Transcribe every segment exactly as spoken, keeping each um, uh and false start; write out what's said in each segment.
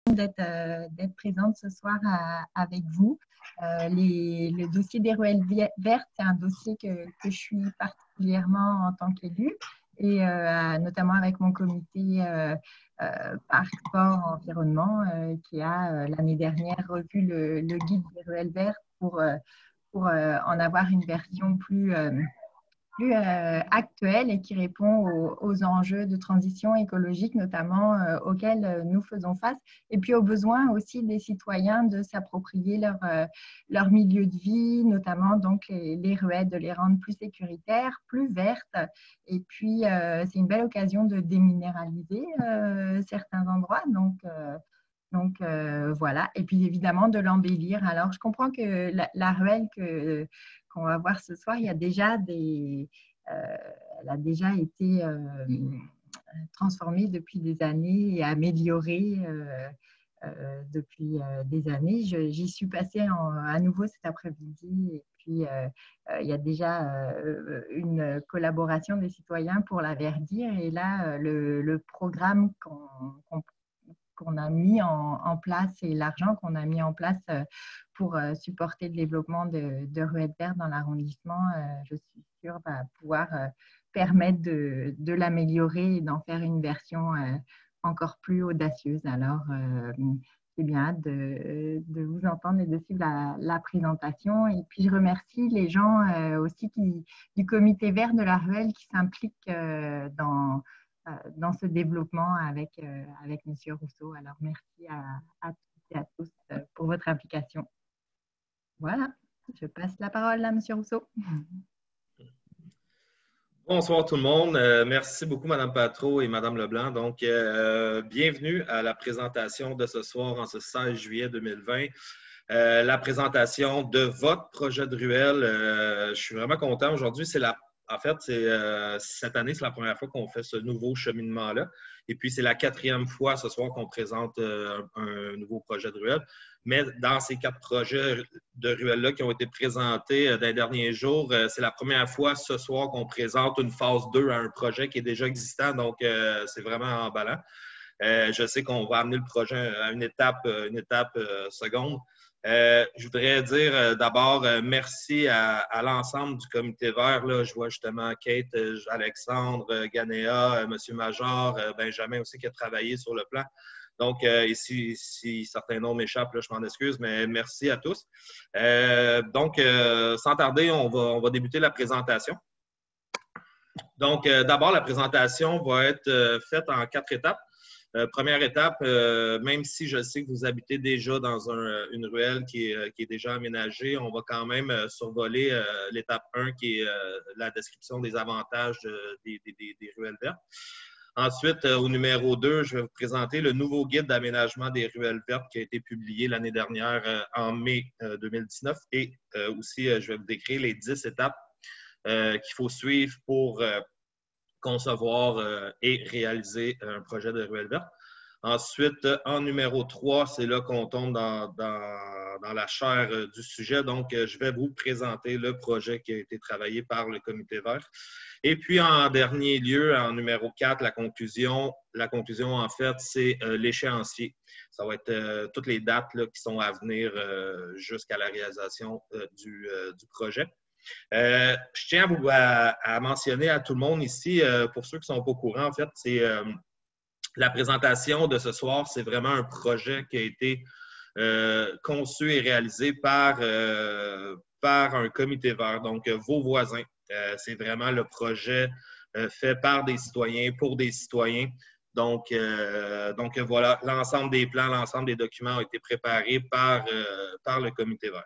d'être euh, d'être présente ce soir à, avec vous. Euh, les, le dossier des ruelles vertes, c'est un dossier que, que je suis particulièrement en tant qu'élue, et euh, notamment avec mon comité euh, euh, Parc, Sport, Environnement, euh, qui a euh, l'année dernière revu le, le guide des ruelles vertes pour, euh, pour euh, en avoir une version plus... Euh, plus euh, actuelle et qui répond aux, aux enjeux de transition écologique, notamment euh, auxquels euh, nous faisons face, et puis aux besoins aussi des citoyens de s'approprier leur, euh, leur milieu de vie, notamment donc les, les ruelles, de les rendre plus sécuritaires, plus vertes. Et puis, euh, c'est une belle occasion de déminéraliser euh, certains endroits. Donc, euh, donc euh, voilà, et puis évidemment de l'embellir. Alors je comprends que la, la ruelle que, qu'on va voir ce soir, il y a déjà des, euh, elle a déjà été euh, transformée depuis des années et améliorée euh, euh, depuis euh, des années. Je, j'y suis passée en, à nouveau cet après-midi, et puis euh, euh, il y a déjà euh, une collaboration des citoyens pour la verdir, et là le, le programme qu'on, qu'on qu'on a mis en, en place et l'argent qu'on a mis en place euh, pour euh, supporter le développement de, de ruelles vertes dans l'arrondissement, euh, je suis sûre, va pouvoir euh, permettre de, de l'améliorer et d'en faire une version euh, encore plus audacieuse. Alors, euh, c'est bien hâte de, de vous entendre et de suivre la, la présentation. Et puis, je remercie les gens euh, aussi qui, du comité vert de la ruelle qui s'impliquent euh, dans dans ce développement avec, euh, avec M. Rousseau. Alors, merci à, à toutes et à tous pour votre implication. Voilà, je passe la parole à M. Rousseau. Bonsoir tout le monde. Euh, merci beaucoup, Mme Patro et Mme Leblanc. Donc, euh, bienvenue à la présentation de ce soir, en ce seize juillet deux mille vingt. Euh, la présentation de votre projet de ruelle. Euh, je suis vraiment content. Aujourd'hui, c'est la En fait, c'est, euh, cette année, c'est la première fois qu'on fait ce nouveau cheminement-là. Et puis, c'est la quatrième fois ce soir qu'on présente euh, un, un nouveau projet de ruelle. Mais dans ces quatre projets de ruelle-là qui ont été présentés euh, dans les derniers jours, euh, c'est la première fois ce soir qu'on présente une phase deux à un projet qui est déjà existant. Donc, euh, c'est vraiment emballant. Euh, je sais qu'on va amener le projet à une étape, une étape euh, seconde. Euh, je voudrais dire euh, d'abord euh, merci à, à l'ensemble du comité vert. Là. Je vois justement Kate, euh, Alexandre, euh, Ganéa, euh, M. Major, euh, Benjamin aussi qui a travaillé sur le plan. Donc, euh, ici, si certains noms m'échappent, je m'en excuse, mais merci à tous. Euh, donc, euh, sans tarder, on va, on va débuter la présentation. Donc, euh, d'abord, la présentation va être euh, faite en quatre étapes. Euh, première étape, euh, même si je sais que vous habitez déjà dans un, une ruelle qui est, qui est déjà aménagée, on va quand même euh, survoler euh, l'étape un qui est euh, la description des avantages de, des, des, des ruelles vertes. Ensuite, euh, au numéro deux, je vais vous présenter le nouveau guide d'aménagement des ruelles vertes qui a été publié l'année dernière euh, en mai euh, deux mille dix-neuf. Et euh, aussi, euh, je vais vous décrire les dix étapes euh, qu'il faut suivre pour euh, concevoir euh, et réaliser un projet de ruelle verte. Ensuite, en numéro trois, c'est là qu'on tombe dans, dans, dans la chair euh, du sujet. Donc, euh, je vais vous présenter le projet qui a été travaillé par le comité vert. Et puis, en dernier lieu, en numéro quatre, la conclusion. La conclusion, en fait, c'est euh, l'échéancier. Ça va être euh, toutes les dates là, qui sont à venir euh, jusqu'à la réalisation euh, du, euh, du projet. Euh, je tiens à, vous, à, à mentionner à tout le monde ici, euh, pour ceux qui ne sont pas au courant, en fait, c'est euh, la présentation de ce soir, c'est vraiment un projet qui a été euh, conçu et réalisé par, euh, par un comité vert, donc euh, vos voisins. Euh, c'est vraiment le projet euh, fait par des citoyens, pour des citoyens. Donc, euh, donc voilà, l'ensemble des plans, l'ensemble des documents ont été préparés par, euh, par le comité vert.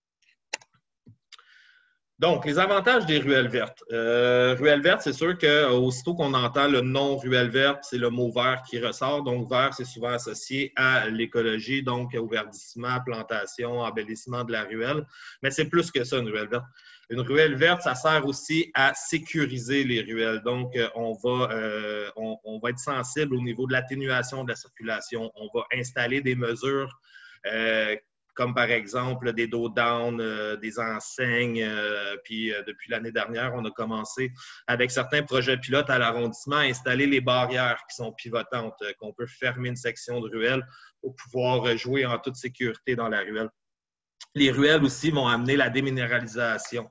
Donc, les avantages des ruelles vertes. Euh, ruelles vertes, c'est sûr qu'aussitôt qu'on entend le nom ruelle verte, c'est le mot vert qui ressort. Donc, vert, c'est souvent associé à l'écologie, donc au verdissement, plantation, embellissement de la ruelle. Mais c'est plus que ça, une ruelle verte. Une ruelle verte, ça sert aussi à sécuriser les ruelles. Donc, on va, euh, on, on va être sensible au niveau de l'atténuation de la circulation. On va installer des mesures euh, comme par exemple des dos down, euh, des enseignes. Euh, puis euh, depuis l'année dernière, on a commencé avec certains projets pilotes à l'arrondissement à installer les barrières qui sont pivotantes, euh, qu'on peut fermer une section de ruelle pour pouvoir jouer en toute sécurité dans la ruelle. Les ruelles aussi vont amener la déminéralisation.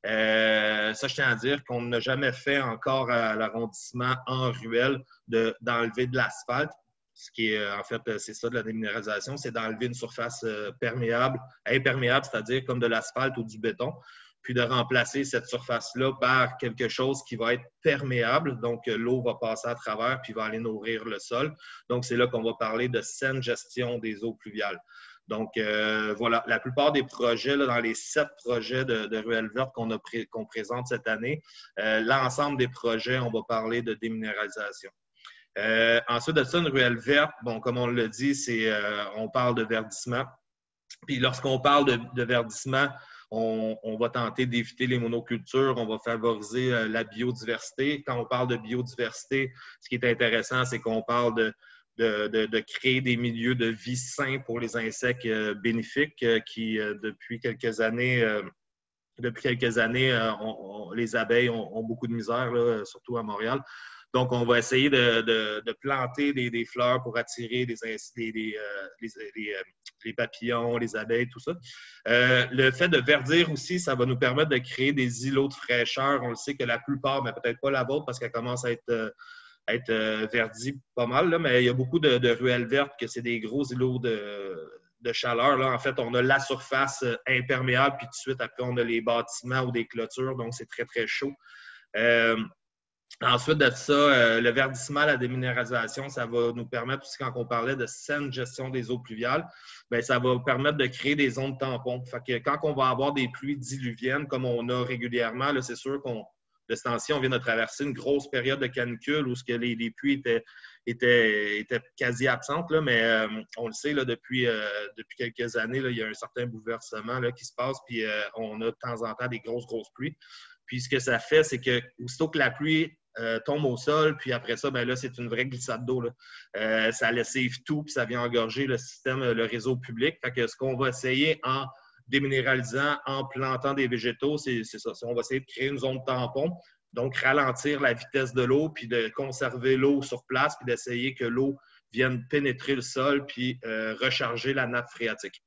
Euh, ça, je tiens à dire qu'on n'a jamais fait encore à l'arrondissement en ruelle d'enlever de, de l'asphalte. Ce qui est, en fait, c'est ça de la déminéralisation, c'est d'enlever une surface perméable, imperméable, c'est-à-dire comme de l'asphalte ou du béton, puis de remplacer cette surface-là par quelque chose qui va être perméable. Donc, l'eau va passer à travers puis va aller nourrir le sol. Donc, c'est là qu'on va parler de saine gestion des eaux pluviales. Donc, euh, voilà, la plupart des projets, là, dans les sept projets de, de ruelles vertes qu'on pré qu'on présente cette année, euh, l'ensemble des projets, on va parler de déminéralisation. Euh, ensuite de ça, une ruelle verte, bon, comme on l'a dit, c'est euh, on parle de verdissement. Puis lorsqu'on parle de, de verdissement, on, on va tenter d'éviter les monocultures, on va favoriser euh, la biodiversité. Quand on parle de biodiversité, ce qui est intéressant, c'est qu'on parle de De, de, de créer des milieux de vie sains pour les insectes euh, bénéfiques euh, qui, euh, depuis quelques années, euh, depuis quelques années euh, on, on, les abeilles ont, ont beaucoup de misère, là, surtout à Montréal. Donc, on va essayer de, de, de planter des, des fleurs pour attirer des, des, des, euh, les, les, les papillons, les abeilles, tout ça. Euh, le fait de verdir aussi, ça va nous permettre de créer des îlots de fraîcheur. On le sait que la plupart, mais peut-être pas la vôtre parce qu'elle commence à être... Euh, être euh, verdi pas mal, là, mais il y a beaucoup de, de ruelles vertes que c'est des gros îlots de, de chaleur. Là. En fait, on a la surface imperméable, puis tout de suite, après, on a les bâtiments ou des clôtures, donc c'est très, très chaud. Euh, ensuite de ça, euh, le verdissement, la déminéralisation, ça va nous permettre aussi, quand on parlait de saine gestion des eaux pluviales, bien, ça va permettre de créer des zones tampons. Fait que quand on va avoir des pluies diluviennes, comme on a régulièrement, là, c'est sûr qu'on de ce temps-ci, on vient de traverser une grosse période de canicule où ce que les, les pluies étaient, étaient, étaient quasi absentes, là, mais euh, on le sait, là, depuis, euh, depuis quelques années, là, il y a un certain bouleversement là, qui se passe, puis euh, on a de temps en temps des grosses, grosses pluies. Puis ce que ça fait, c'est que aussitôt que la pluie euh, tombe au sol, puis après ça, ben là, c'est une vraie glissade d'eau. Euh, ça lessive tout, puis ça vient engorger le système, le réseau public. Fait que ce qu'on va essayer en déminéralisant, en plantant des végétaux, c'est ça. On va essayer de créer une zone tampon, donc ralentir la vitesse de l'eau, puis de conserver l'eau sur place, puis d'essayer que l'eau vienne pénétrer le sol, puis euh, recharger la nappe phréatique.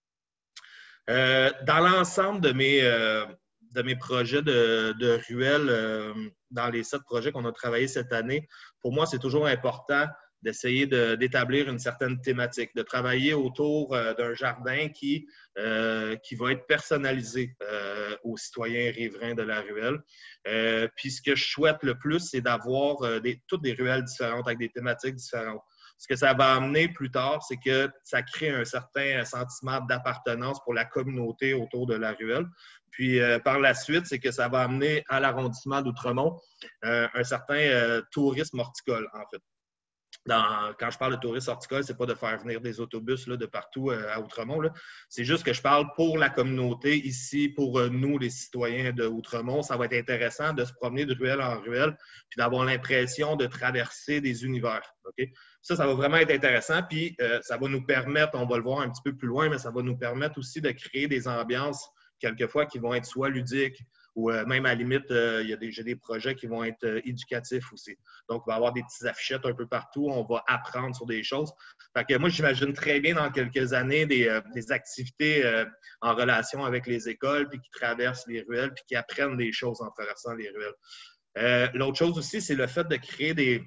Euh, dans l'ensemble de mes, euh, de mes projets de, de ruelles, euh, dans les sept projets qu'on a travaillés cette année, pour moi, c'est toujours important d'essayer d'établir une certaine thématique, de travailler autour euh, d'un jardin qui, euh, qui va être personnalisé euh, aux citoyens riverains de la ruelle. Euh, puis ce que je souhaite le plus, c'est d'avoir euh, toutes des ruelles différentes avec des thématiques différentes. Ce que ça va amener plus tard, c'est que ça crée un certain sentiment d'appartenance pour la communauté autour de la ruelle. Puis euh, par la suite, c'est que ça va amener à l'arrondissement d'Outremont euh, un certain euh, tourisme horticole, en fait. Dans, quand je parle de tourisme horticole, ce n'est pas de faire venir des autobus là, de partout euh, à Outremont. C'est juste que je parle pour la communauté ici, pour euh, nous, les citoyens de Outremont. Ça va être intéressant de se promener de ruelle en ruelle puis d'avoir l'impression de traverser des univers. Okay? Ça, ça va vraiment être intéressant. Puis euh, ça va nous permettre, on va le voir un petit peu plus loin, mais ça va nous permettre aussi de créer des ambiances quelquefois qui vont être soit ludiques, ou euh, même à la limite, euh, il y a des, j'ai des projets qui vont être euh, éducatifs aussi. Donc, on va avoir des petites affichettes un peu partout, on va apprendre sur des choses. Fait que moi, j'imagine très bien dans quelques années des, euh, des activités euh, en relation avec les écoles, puis qui traversent les ruelles, puis qui apprennent des choses en traversant les ruelles. Euh, l'autre chose aussi, c'est le fait de créer des,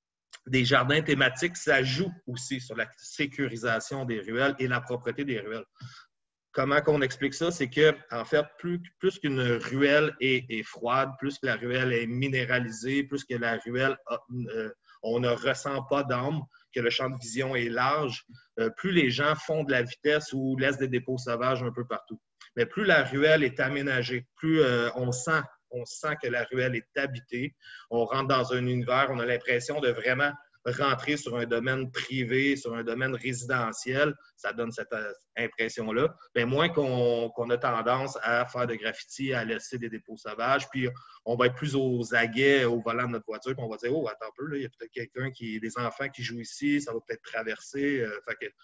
des jardins thématiques. Ça joue aussi sur la sécurisation des ruelles et la propreté des ruelles. Comment qu'on explique ça? C'est que, en fait, plus, plus qu'une ruelle est, est froide, plus que la ruelle est minéralisée, plus que la ruelle, a, euh, on ne ressent pas d'âme, que le champ de vision est large, euh, plus les gens font de la vitesse ou laissent des dépôts sauvages un peu partout. Mais plus la ruelle est aménagée, plus euh, on sent, on sent que la ruelle est habitée, on rentre dans un univers, on a l'impression de vraiment rentrer sur un domaine privé, sur un domaine résidentiel, ça donne cette impression-là, mais moins qu'on qu'on a tendance à faire de graffiti, à laisser des dépôts sauvages, puis on va être plus aux aguets au volant de notre voiture, puis on va dire « Oh, attends un peu, là, il y a peut-être quelqu'un qui, des enfants qui jouent ici, ça va peut-être traverser. Euh, » fait que,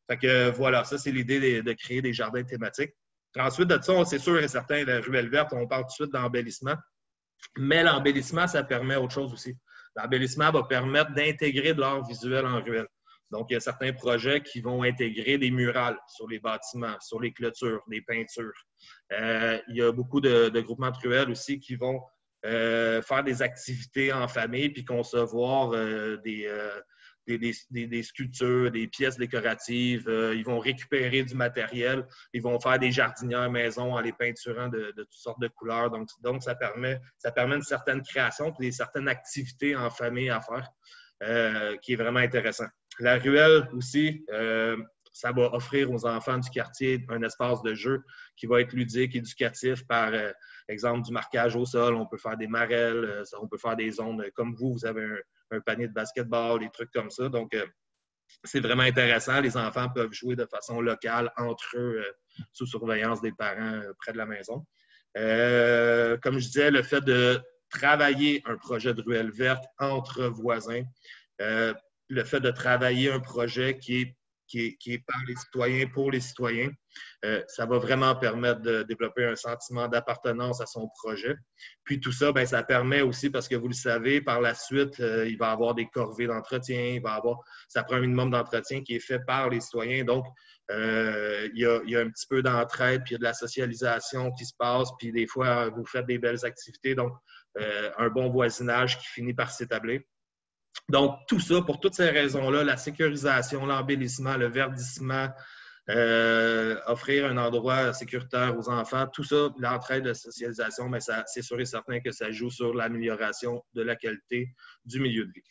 Fait que voilà, ça, c'est l'idée de, de créer des jardins thématiques. Ensuite de ça, c'est sûr et certain, la ruelle verte, on parle tout de suite d'embellissement. Mais l'embellissement, ça permet autre chose aussi. L'embellissement va permettre d'intégrer de l'art visuel en ruelle. Donc, il y a certains projets qui vont intégrer des murales sur les bâtiments, sur les clôtures, des peintures. Euh, il y a beaucoup de, de groupements de ruelles aussi qui vont euh, faire des activités en famille puis concevoir euh, des, euh, des, des, des, des sculptures, des pièces décoratives. Euh, ils vont récupérer du matériel. Ils vont faire des jardinières maison en les peinturant de, de toutes sortes de couleurs. Donc, donc ça, permet, ça permet une certaine création et certaines activités en famille à faire euh, qui est vraiment intéressant. La ruelle aussi, euh, ça va offrir aux enfants du quartier un espace de jeu qui va être ludique, éducatif par euh, exemple du marquage au sol. On peut faire des marelles, euh, on peut faire des zones comme vous, vous avez un, un panier de basketball, des trucs comme ça. Donc, euh, c'est vraiment intéressant. Les enfants peuvent jouer de façon locale entre eux euh, sous surveillance des parents euh, près de la maison. Euh, comme je disais, le fait de travailler un projet de ruelle verte entre voisins, euh, le fait de travailler un projet qui est, qui est, qui est par les citoyens, pour les citoyens, euh, ça va vraiment permettre de développer un sentiment d'appartenance à son projet. Puis tout ça, bien, ça permet aussi, parce que vous le savez, par la suite, euh, il va y avoir des corvées d'entretien, il va y avoir, ça prend un minimum d'entretien qui est fait par les citoyens. Donc, euh, il, y a, il y a un petit peu d'entraide, puis il y a de la socialisation qui se passe, puis des fois, vous faites des belles activités. Donc, euh, un bon voisinage qui finit par s'établir. Donc, tout ça, pour toutes ces raisons-là, la sécurisation, l'embellissement, le verdissement, euh, offrir un endroit sécuritaire aux enfants, tout ça, l'entraide de socialisation, mais ça, c'est sûr et certain que ça joue sur l'amélioration de la qualité du milieu de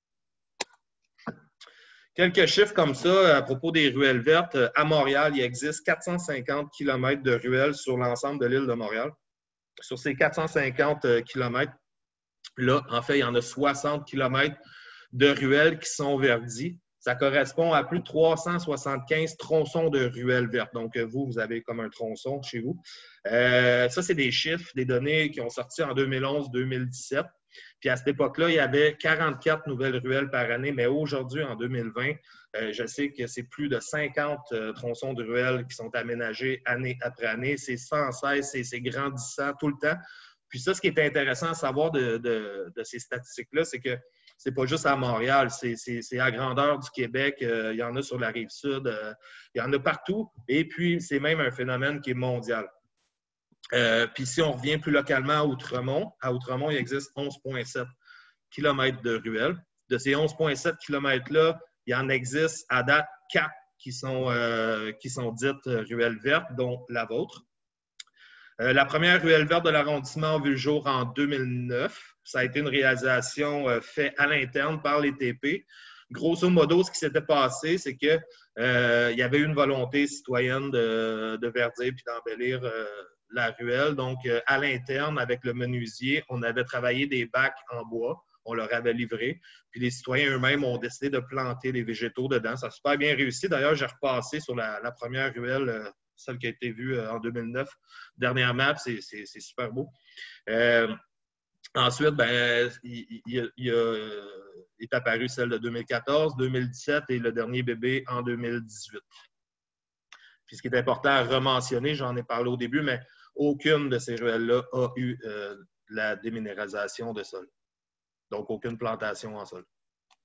vie. Quelques chiffres comme ça à propos des ruelles vertes. À Montréal, il existe quatre cent cinquante kilomètres de ruelles sur l'ensemble de l'île de Montréal. Sur ces quatre cent cinquante kilomètres, là, en fait, il y en a soixante kilomètres de ruelles qui sont verdies. Ça correspond à plus de trois cent soixante-quinze tronçons de ruelles vertes. Donc, vous, vous avez comme un tronçon chez vous. Euh, ça, c'est des chiffres, des données qui ont sorti en deux mille onze deux mille dix-sept. Puis à cette époque-là, il y avait quarante-quatre nouvelles ruelles par année, mais aujourd'hui, en deux mille vingt, euh, je sais que c'est plus de cinquante euh, tronçons de ruelles qui sont aménagés année après année. C'est sans cesse, c'est grandissant tout le temps. Puis ça, ce qui est intéressant à savoir de, de, de ces statistiques-là, c'est que c'est pas juste à Montréal, c'est à grandeur du Québec. Euh, il y en a sur la Rive-Sud, euh, il y en a partout. Et puis, c'est même un phénomène qui est mondial. Euh, puis si on revient plus localement à Outremont, à Outremont, il existe onze virgule sept kilomètres de ruelles. De ces onze virgule sept kilomètres-là, il en existe à date quatre qui sont, euh, qui sont dites ruelles vertes, dont la vôtre. Euh, la première ruelle verte de l'arrondissement a vu le jour en deux mille neuf. Ça a été une réalisation euh, faite à l'interne par les T P. Grosso modo, ce qui s'était passé, c'est qu'il euh, y avait une volonté citoyenne de, de verdir puis d'embellir euh, la ruelle. Donc, euh, à l'interne, avec le menuisier, on avait travaillé des bacs en bois. On leur avait livré. Puis les citoyens eux-mêmes ont décidé de planter des végétaux dedans. Ça a super bien réussi. D'ailleurs, j'ai repassé sur la, la première ruelle, euh, celle qui a été vue euh, en deux mille neuf, dernièrement. C'est super beau. Euh, ensuite, ben, il, il, il, a, il est apparu celle de deux mille quatorze, deux mille dix-sept et le dernier bébé en deux mille dix-huit. Puis ce qui est important à rementionner, j'en ai parlé au début, mais aucune de ces ruelles-là a eu euh, la déminéralisation de sol. Donc, aucune plantation en sol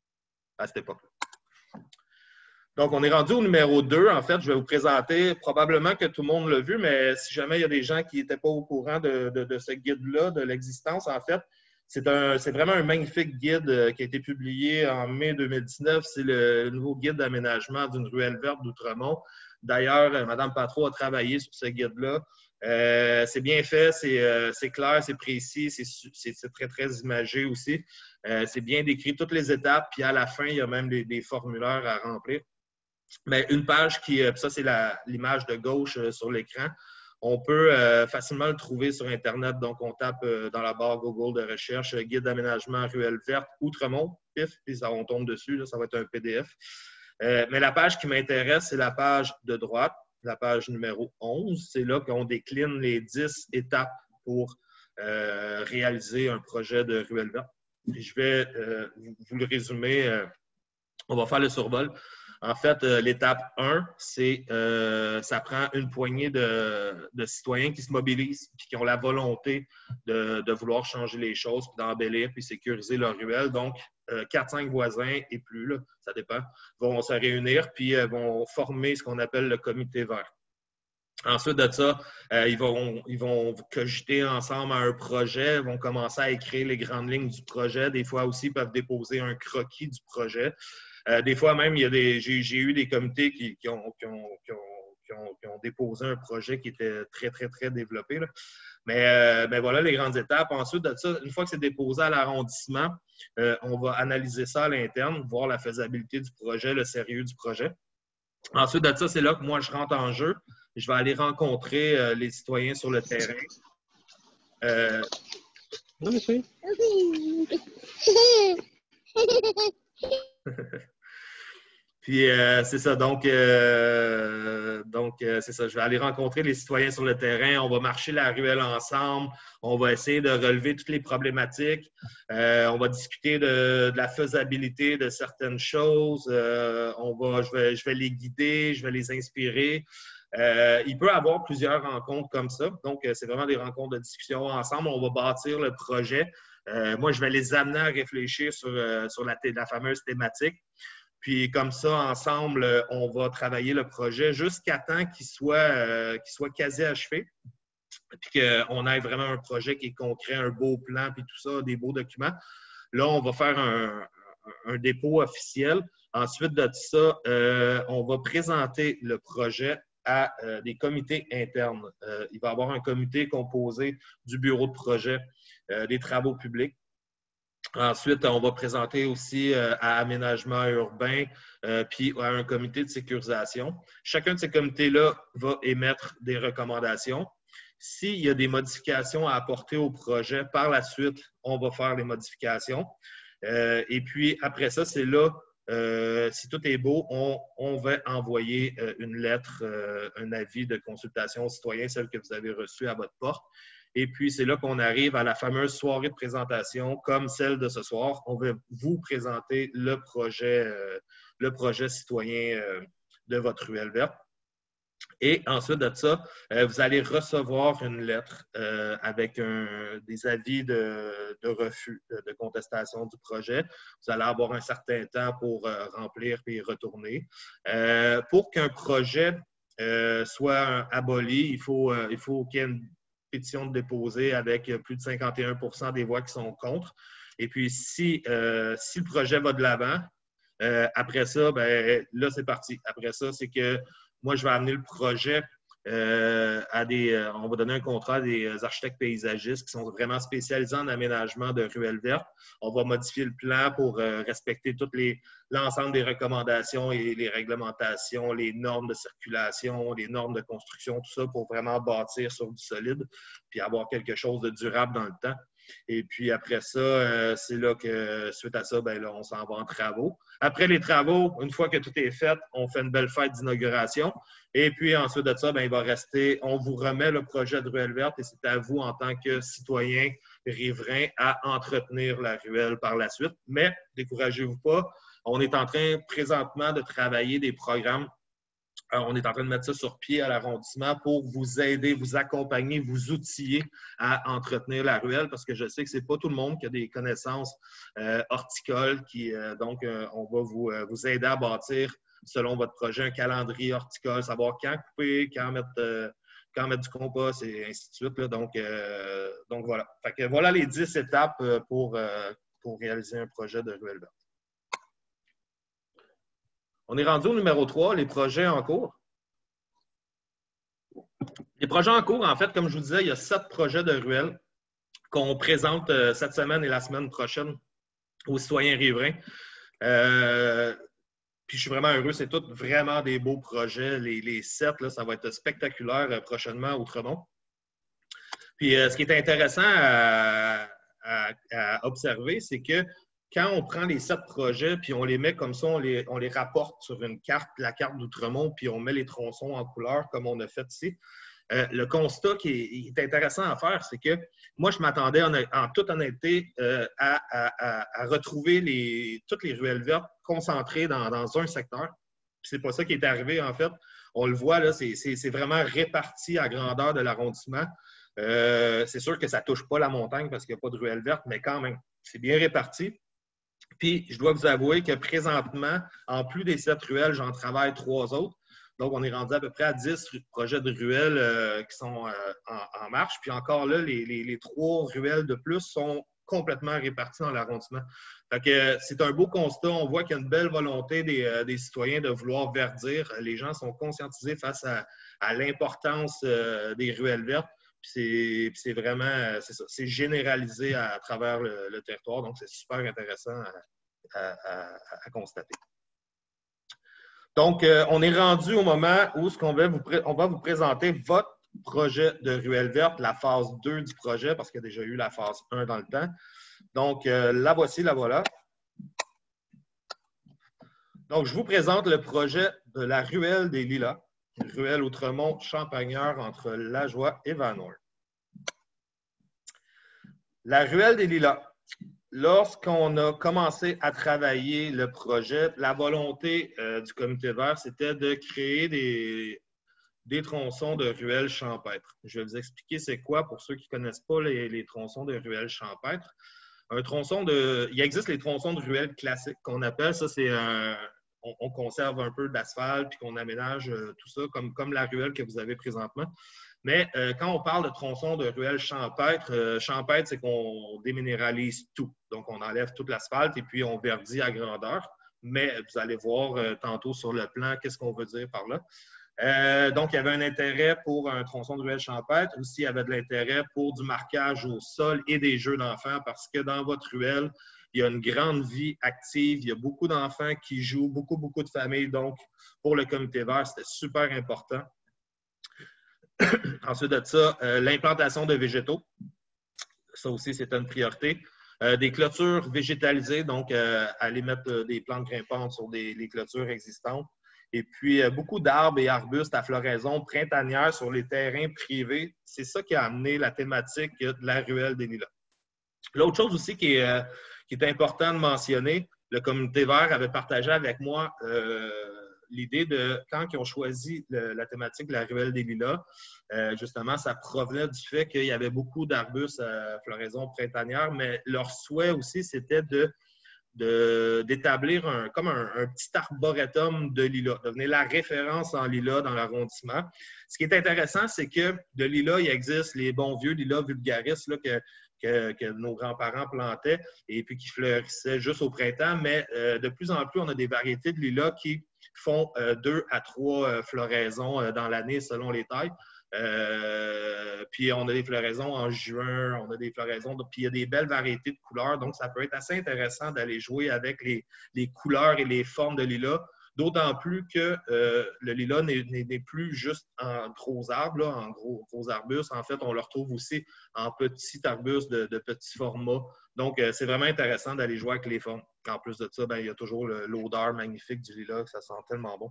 à cette époque-là. Donc, on est rendu au numéro deux. En fait, je vais vous présenter, probablement que tout le monde l'a vu, mais si jamais il y a des gens qui n'étaient pas au courant de, de, de ce guide-là, de l'existence, en fait, c'est vraiment un magnifique guide qui a été publié en mai deux mille dix-neuf. C'est le nouveau guide d'aménagement d'une ruelle verte d'Outremont. D'ailleurs, Mme Patro a travaillé sur ce guide-là. Euh, c'est bien fait, c'est euh, clair, c'est précis, c'est très, très imagé aussi. Euh, c'est bien décrit toutes les étapes, puis à la fin, il y a même des, des formulaires à remplir. Mais une page qui, ça c'est l'image de gauche euh, sur l'écran, on peut euh, facilement le trouver sur Internet. Donc, on tape euh, dans la barre Google de recherche euh, « Guide d'aménagement ruelle verte Outremont », pif, puis ça, on tombe dessus, là, ça va être un P D F. Euh, mais la page qui m'intéresse, c'est la page de droite, la page numéro onze. C'est là qu'on décline les dix étapes pour euh, réaliser un projet de ruelle verte. Et je vais euh, vous le résumer. Euh, on va faire le survol. En fait, euh, l'étape un, c'est euh, ça prend une poignée de, de citoyens qui se mobilisent et qui ont la volonté de, de vouloir changer les choses, puis d'embellir, puis sécuriser leur ruelle. Donc, euh, quatre cinq voisins et plus, là, ça dépend, vont se réunir puis euh, vont former ce qu'on appelle le comité vert. Ensuite de ça, euh, ils, vont, ils vont cogiter ensemble à un projet, vont commencer à écrire les grandes lignes du projet. Des fois aussi, ils peuvent déposer un croquis du projet. Euh, des fois même, il y a des, j'ai, j'ai eu des comités qui, qui, ont, qui, ont, qui, ont, qui, ont, qui ont déposé un projet qui était très, très, très développé, là. Mais euh, ben voilà les grandes étapes. Ensuite de ça, une fois que c'est déposé à l'arrondissement, euh, on va analyser ça à l'interne, voir la faisabilité du projet, le sérieux du projet. Ensuite de ça, c'est là que moi, je rentre en jeu. Je vais aller rencontrer euh, les citoyens sur le terrain. Euh... Non, monsieur. Puis, euh, c'est ça. Donc, euh, donc euh, c'est ça. Je vais aller rencontrer les citoyens sur le terrain. On va marcher la ruelle ensemble. On va essayer de relever toutes les problématiques. Euh, on va discuter de, de la faisabilité de certaines choses. Euh, on va, je vais, je vais les guider, je vais les inspirer. Euh, il peut y avoir plusieurs rencontres comme ça. Donc, c'est vraiment des rencontres de discussion ensemble. On va bâtir le projet. Euh, moi, je vais les amener à réfléchir sur, euh, sur la, la fameuse thématique. Puis comme ça, ensemble, on va travailler le projet jusqu'à temps qu'il soit, euh, qu'il soit quasi achevé. Puis qu'on ait vraiment un projet qui est concret, un beau plan, puis tout ça, des beaux documents. Là, on va faire un, un dépôt officiel. Ensuite de ça, euh, on va présenter le projet à euh, des comités internes. Euh, il va y avoir un comité composé du bureau de projet, euh, des travaux publics. Ensuite, on va présenter aussi euh, à aménagement urbain euh, puis à un comité de sécurisation. Chacun de ces comités-là va émettre des recommandations. S'il y a des modifications à apporter au projet, par la suite, on va faire les modifications. Euh, et puis, après ça, c'est là, euh, si tout est beau, on, on va envoyer euh, une lettre, euh, un avis de consultation aux citoyens, celle que vous avez reçue à votre porte. Et puis, c'est là qu'on arrive à la fameuse soirée de présentation, comme celle de ce soir. On va vous présenter le projet, euh, le projet citoyen euh, de votre ruelle verte. Et ensuite de ça, euh, vous allez recevoir une lettre euh, avec un, des avis de, de refus, de, de contestation du projet. Vous allez avoir un certain temps pour euh, remplir et retourner. Euh, pour qu'un projet euh, soit aboli, il faut, euh, il faut qu'il y ait une pétition de déposer avec plus de cinquante et un pour cent des voix qui sont contre. Et puis, si, euh, si le projet va de l'avant, euh, après ça, ben, là, c'est parti. Après ça, c'est que moi, je vais amener le projet euh, à des... Euh, on va donner un contrat à des architectes paysagistes qui sont vraiment spécialisés en aménagement de ruelles vertes. On va modifier le plan pour euh, respecter toutes les, l'ensemble des recommandations et les réglementations, les normes de circulation, les normes de construction, tout ça pour vraiment bâtir sur du solide puis avoir quelque chose de durable dans le temps. Et puis après ça, euh, c'est là que, suite à ça, ben là, on s'en va en travaux. Après les travaux, une fois que tout est fait, on fait une belle fête d'inauguration. Et puis ensuite de ça, ben, il va rester, on vous remet le projet de ruelle verte et c'est à vous, en tant que citoyen riverain, à entretenir la ruelle par la suite. Mais découragez-vous pas, on est en train présentement de travailler des programmes. Alors, on est en train de mettre ça sur pied à l'arrondissement pour vous aider, vous accompagner, vous outiller à entretenir la ruelle parce que je sais que ce n'est pas tout le monde qui a des connaissances euh, horticoles. Qui, euh, donc, euh, on va vous, euh, vous aider à bâtir, selon votre projet, un calendrier horticole, savoir quand couper, quand mettre, euh, quand mettre du compost et ainsi de suite. Là. Donc, euh, donc, voilà. Fait que voilà les dix étapes pour, euh, pour réaliser un projet de ruelle verte. On est rendu au numéro trois, les projets en cours. Les projets en cours, en fait, comme je vous disais, il y a sept projets de ruelles qu'on présente euh, cette semaine et la semaine prochaine aux citoyens riverains. Euh, puis je suis vraiment heureux, c'est tous vraiment des beaux projets. Les, les sept, là, ça va être spectaculaire euh, prochainement à Outremont. Puis euh, ce qui est intéressant à, à, à observer, c'est que quand on prend les sept projets, puis on les met comme ça, on les, on les rapporte sur une carte, la carte d'Outremont, puis on met les tronçons en couleur comme on a fait ici. Euh, le constat qui est, est intéressant à faire, c'est que moi, je m'attendais en, en toute honnêteté euh, à, à, à retrouver les, toutes les ruelles vertes concentrées dans, dans un secteur. c'est pas ça qui est arrivé, en fait. On le voit, là, c'est vraiment réparti à grandeur de l'arrondissement. Euh, c'est sûr que ça ne touche pas la montagne parce qu'il n'y a pas de ruelle verte, mais quand même, c'est bien réparti. Puis, je dois vous avouer que présentement, en plus des sept ruelles, j'en travaille trois autres. Donc, on est rendu à peu près à dix projets de ruelles euh, qui sont euh, en, en marche. Puis encore là, les, les, les trois ruelles de plus sont complètement réparties dans l'arrondissement. Fait que c'est un beau constat. On voit qu'il y a une belle volonté des, euh, des citoyens de vouloir verdir. Les gens sont conscientisés face à, à l'importance euh, des ruelles vertes. Puis c'est vraiment, c'est ça, c'est généralisé à, à travers le, le territoire. Donc, c'est super intéressant à, à, à, à constater. Donc, euh, on est rendu au moment où ce qu'on va vous, on va vous présenter votre projet de ruelle verte, la phase deux du projet, parce qu'il y a déjà eu la phase un dans le temps. Donc, euh, la voici, la voilà. Donc, je vous présente le projet de la ruelle des Lilas, une ruelle Outremont-Champagneur entre Lajoie et Van-Horn. La ruelle des Lilas. Lorsqu'on a commencé à travailler le projet, la volonté euh, du comité vert, c'était de créer des, des tronçons de ruelles champêtres. Je vais vous expliquer c'est quoi pour ceux qui ne connaissent pas les, les tronçons de ruelles champêtres. Un tronçon de... Il existe les tronçons de ruelles classiques qu'on appelle. Ça, c'est un... On, on conserve un peu d'asphalte puis qu'on aménage euh, tout ça comme, comme la ruelle que vous avez présentement. Mais euh, quand on parle de tronçons de ruelles champêtres, euh, champêtre, c'est qu'on déminéralise tout. Donc, on enlève toute l'asphalte et puis on verdit à grandeur. Mais vous allez voir euh, tantôt sur le plan qu'est-ce qu'on veut dire par là. Euh, donc, il y avait un intérêt pour un tronçon de ruelle champêtre. Aussi, il y avait de l'intérêt pour du marquage au sol et des jeux d'enfants parce que dans votre ruelle, il y a une grande vie active. Il y a beaucoup d'enfants qui jouent, beaucoup, beaucoup de familles. Donc, pour le comité vert, c'était super important. Ensuite de ça, euh, l'implantation de végétaux. Ça aussi, c'est une priorité. Euh, des clôtures végétalisées, donc euh, aller mettre euh, des plantes grimpantes sur des, les clôtures existantes. Et puis, euh, beaucoup d'arbres et arbustes à floraison printanière sur les terrains privés. C'est ça qui a amené la thématique de la ruelle des Lilas. L'autre chose aussi qui est, euh, qui est important de mentionner, le comité vert avait partagé avec moi euh, l'idée de, quand ils ont choisi le, la thématique de la ruelle des Lilas, euh, justement, ça provenait du fait qu'il y avait beaucoup d'arbustes à floraison printanière, mais leur souhait aussi, c'était de d'établir un, comme un, un petit arboretum de lilas, devenir la référence en lilas dans l'arrondissement. Ce qui est intéressant, c'est que de lilas, il existe les bons vieux lilas vulgaris là, que, que, que nos grands-parents plantaient et puis qui fleurissaient juste au printemps, mais euh, de plus en plus, on a des variétés de lilas qui font euh, deux à trois euh, floraisons euh, dans l'année selon les tailles. Euh, puis on a des floraisons en juin, on a des floraisons, de, puis il y a des belles variétés de couleurs, donc ça peut être assez intéressant d'aller jouer avec les, les couleurs et les formes de lilas, d'autant plus que euh, le lilas n'est plus juste en gros arbres, là, en gros, gros arbustes, en fait on le retrouve aussi en petits arbustes de, de petits formats, donc euh, c'est vraiment intéressant d'aller jouer avec les formes. En plus de ça, ben, il y a toujours l'odeur magnifique du lilas, ça sent tellement bon.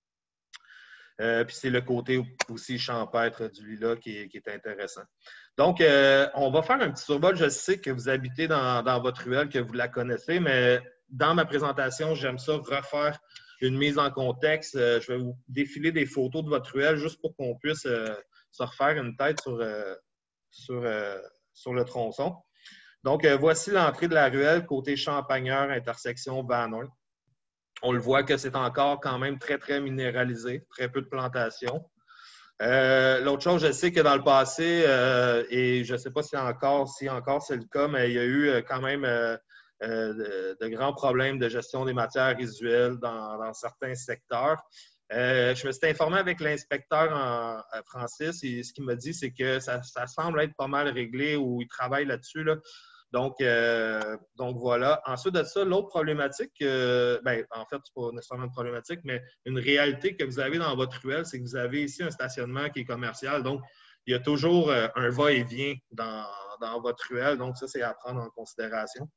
Euh, puis c'est le côté aussi champêtre du lilas qui est, qui est intéressant. Donc, euh, on va faire un petit survol. Je sais que vous habitez dans, dans votre ruelle, que vous la connaissez, mais dans ma présentation, j'aime ça refaire une mise en contexte. Euh, je vais vous défiler des photos de votre ruelle juste pour qu'on puisse euh, se refaire une tête sur, euh, sur, euh, sur le tronçon. Donc, euh, voici l'entrée de la ruelle, côté Champagneur, intersection Van Horn. On le voit que c'est encore quand même très, très minéralisé, très peu de plantation. Euh, L'autre chose, je sais que dans le passé, euh, et je ne sais pas si encore, si encore c'est le cas, mais il y a eu quand même euh, euh, de, de grands problèmes de gestion des matières résiduelles dans, dans certains secteurs. Euh, je me suis informé avec l'inspecteur Francis et ce qu'il m'a dit, c'est que ça, ça semble être pas mal réglé ou il travaille là-dessus, là. Donc, euh, donc, voilà. Ensuite de ça, l'autre problématique, euh, ben, en fait, ce n'est pas nécessairement une problématique, mais une réalité que vous avez dans votre ruelle, c'est que vous avez ici un stationnement qui est commercial. Donc, il y a toujours euh, un va-et-vient dans, dans votre ruelle. Donc, ça, c'est à prendre en considération.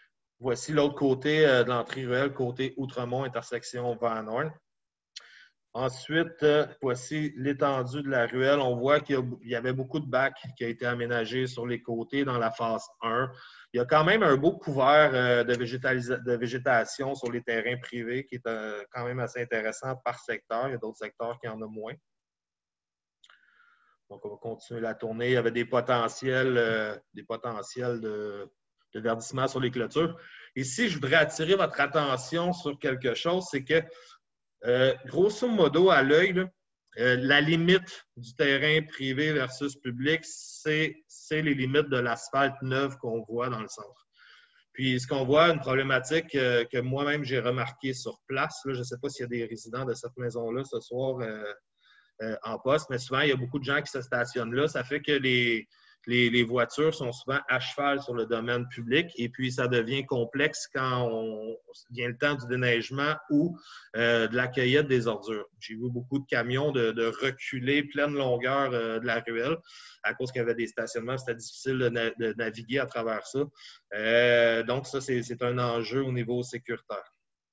Voici l'autre côté euh, de l'entrée ruelle, côté Outremont, intersection Van Horn. Ensuite, euh, voici l'étendue de la ruelle. On voit qu'il y, y avait beaucoup de bacs qui ont été aménagés sur les côtés dans la phase un. Il y a quand même un beau couvert euh, de, de végétation sur les terrains privés qui est euh, quand même assez intéressant par secteur. Il y a d'autres secteurs qui en ont moins. Donc, on va continuer la tournée. Il y avait des potentiels, euh, des potentiels de, de verdissement sur les clôtures. Ici, je voudrais attirer votre attention sur quelque chose, c'est que Euh, grosso modo, à l'œil, euh, la limite du terrain privé versus public, c'est les limites de l'asphalte neuf qu'on voit dans le centre. Puis, ce qu'on voit, une problématique euh, que moi-même j'ai remarqué sur place, là, je ne sais pas s'il y a des résidents de cette maison-là ce soir euh, euh, en poste, mais souvent, il y a beaucoup de gens qui se stationnent là. Ça fait que les, Les, les voitures sont souvent à cheval sur le domaine public et puis ça devient complexe quand on, vient le temps du déneigement ou euh, de la cueillette des ordures. J'ai vu beaucoup de camions de, de reculer pleine longueur euh, de la ruelle à cause qu'il y avait des stationnements. C'était difficile de, na de naviguer à travers ça. Euh, donc, ça, c'est un enjeu au niveau sécuritaire.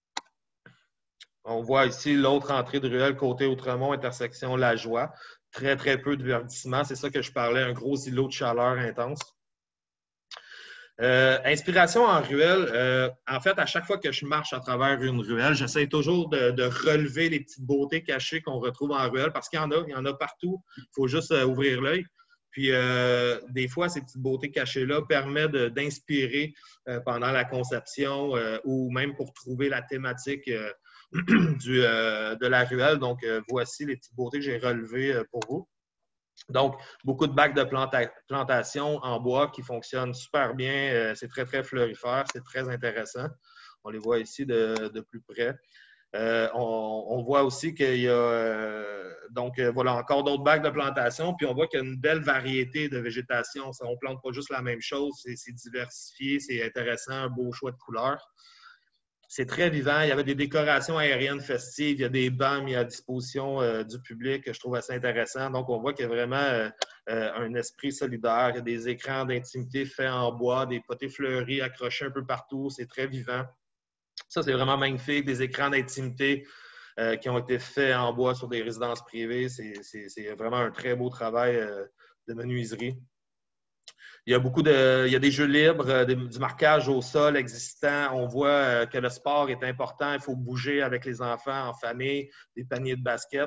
On voit ici l'autre entrée de ruelle côté Outremont, intersection La Joie. Très, très peu de verdissement. C'est ça que je parlais, un gros îlot de chaleur intense. Euh, inspiration en ruelle. Euh, en fait, à chaque fois que je marche à travers une ruelle, j'essaie toujours de, de relever les petites beautés cachées qu'on retrouve en ruelle parce qu'il y en a, il y en a partout. Il faut juste euh, ouvrir l'œil. Puis, euh, des fois, ces petites beautés cachées-là permettent d'inspirer euh, pendant la conception euh, ou même pour trouver la thématique euh, Du, euh, de la ruelle. Donc, euh, voici les petites beautés que j'ai relevées euh, pour vous. Donc, beaucoup de bacs de planta plantation en bois qui fonctionnent super bien. Euh, c'est très, très fleurifère. C'est très intéressant. On les voit ici de, de plus près. Euh, on, on voit aussi qu'il y a euh, donc euh, voilà, encore d'autres bacs de plantation. Puis on voit qu'il y a une belle variété de végétation. On ne plante pas juste la même chose. C'est diversifié, c'est intéressant, un beau choix de couleurs. C'est très vivant. Il y avait des décorations aériennes festives. Il y a des bancs mis à disposition euh, du public que je trouve assez intéressant. Donc, on voit qu'il y a vraiment euh, euh, un esprit solidaire. Il y a des écrans d'intimité faits en bois, des potées fleuries accrochés un peu partout. C'est très vivant. Ça, c'est vraiment magnifique. Des écrans d'intimité euh, qui ont été faits en bois sur des résidences privées. C'est vraiment un très beau travail euh, de menuiserie. Il y a beaucoup de, il y a des jeux libres, des, du marquage au sol existant. On voit euh, que le sport est important. Il faut bouger avec les enfants en famille, des paniers de basket.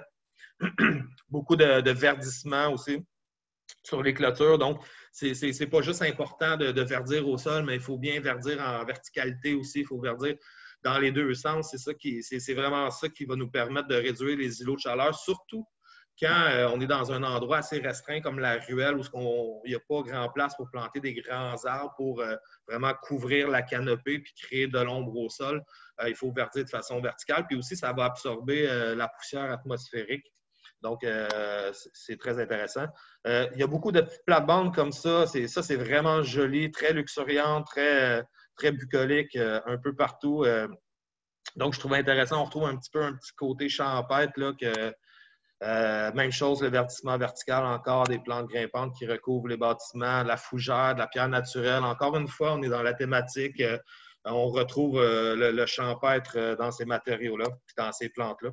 Beaucoup de, de verdissement aussi sur les clôtures. Donc, ce n'est pas juste important de, de verdir au sol, mais il faut bien verdir en verticalité aussi. Il faut verdir dans les deux sens. C'est ça qui, c'est vraiment ça qui va nous permettre de réduire les îlots de chaleur, surtout quand euh, on est dans un endroit assez restreint comme la ruelle où il n'y a pas grand place pour planter des grands arbres pour euh, vraiment couvrir la canopée puis créer de l'ombre au sol, euh, il faut verdir de façon verticale. Puis aussi, ça va absorber euh, la poussière atmosphérique. Donc, euh, c'est très intéressant. Euh, il y a beaucoup de petites plates-bandes comme ça. Ça, c'est vraiment joli, très luxuriant, très, très bucolique, euh, un peu partout. Euh, donc, je trouvais intéressant. On retrouve un petit peu un petit côté champêtre là, que Euh, même chose, le verdissement vertical, encore des plantes grimpantes qui recouvrent les bâtiments, la fougère, de la pierre naturelle. Encore une fois, on est dans la thématique. Euh, on retrouve euh, le, le champêtre euh, dans ces matériaux-là, dans ces plantes-là.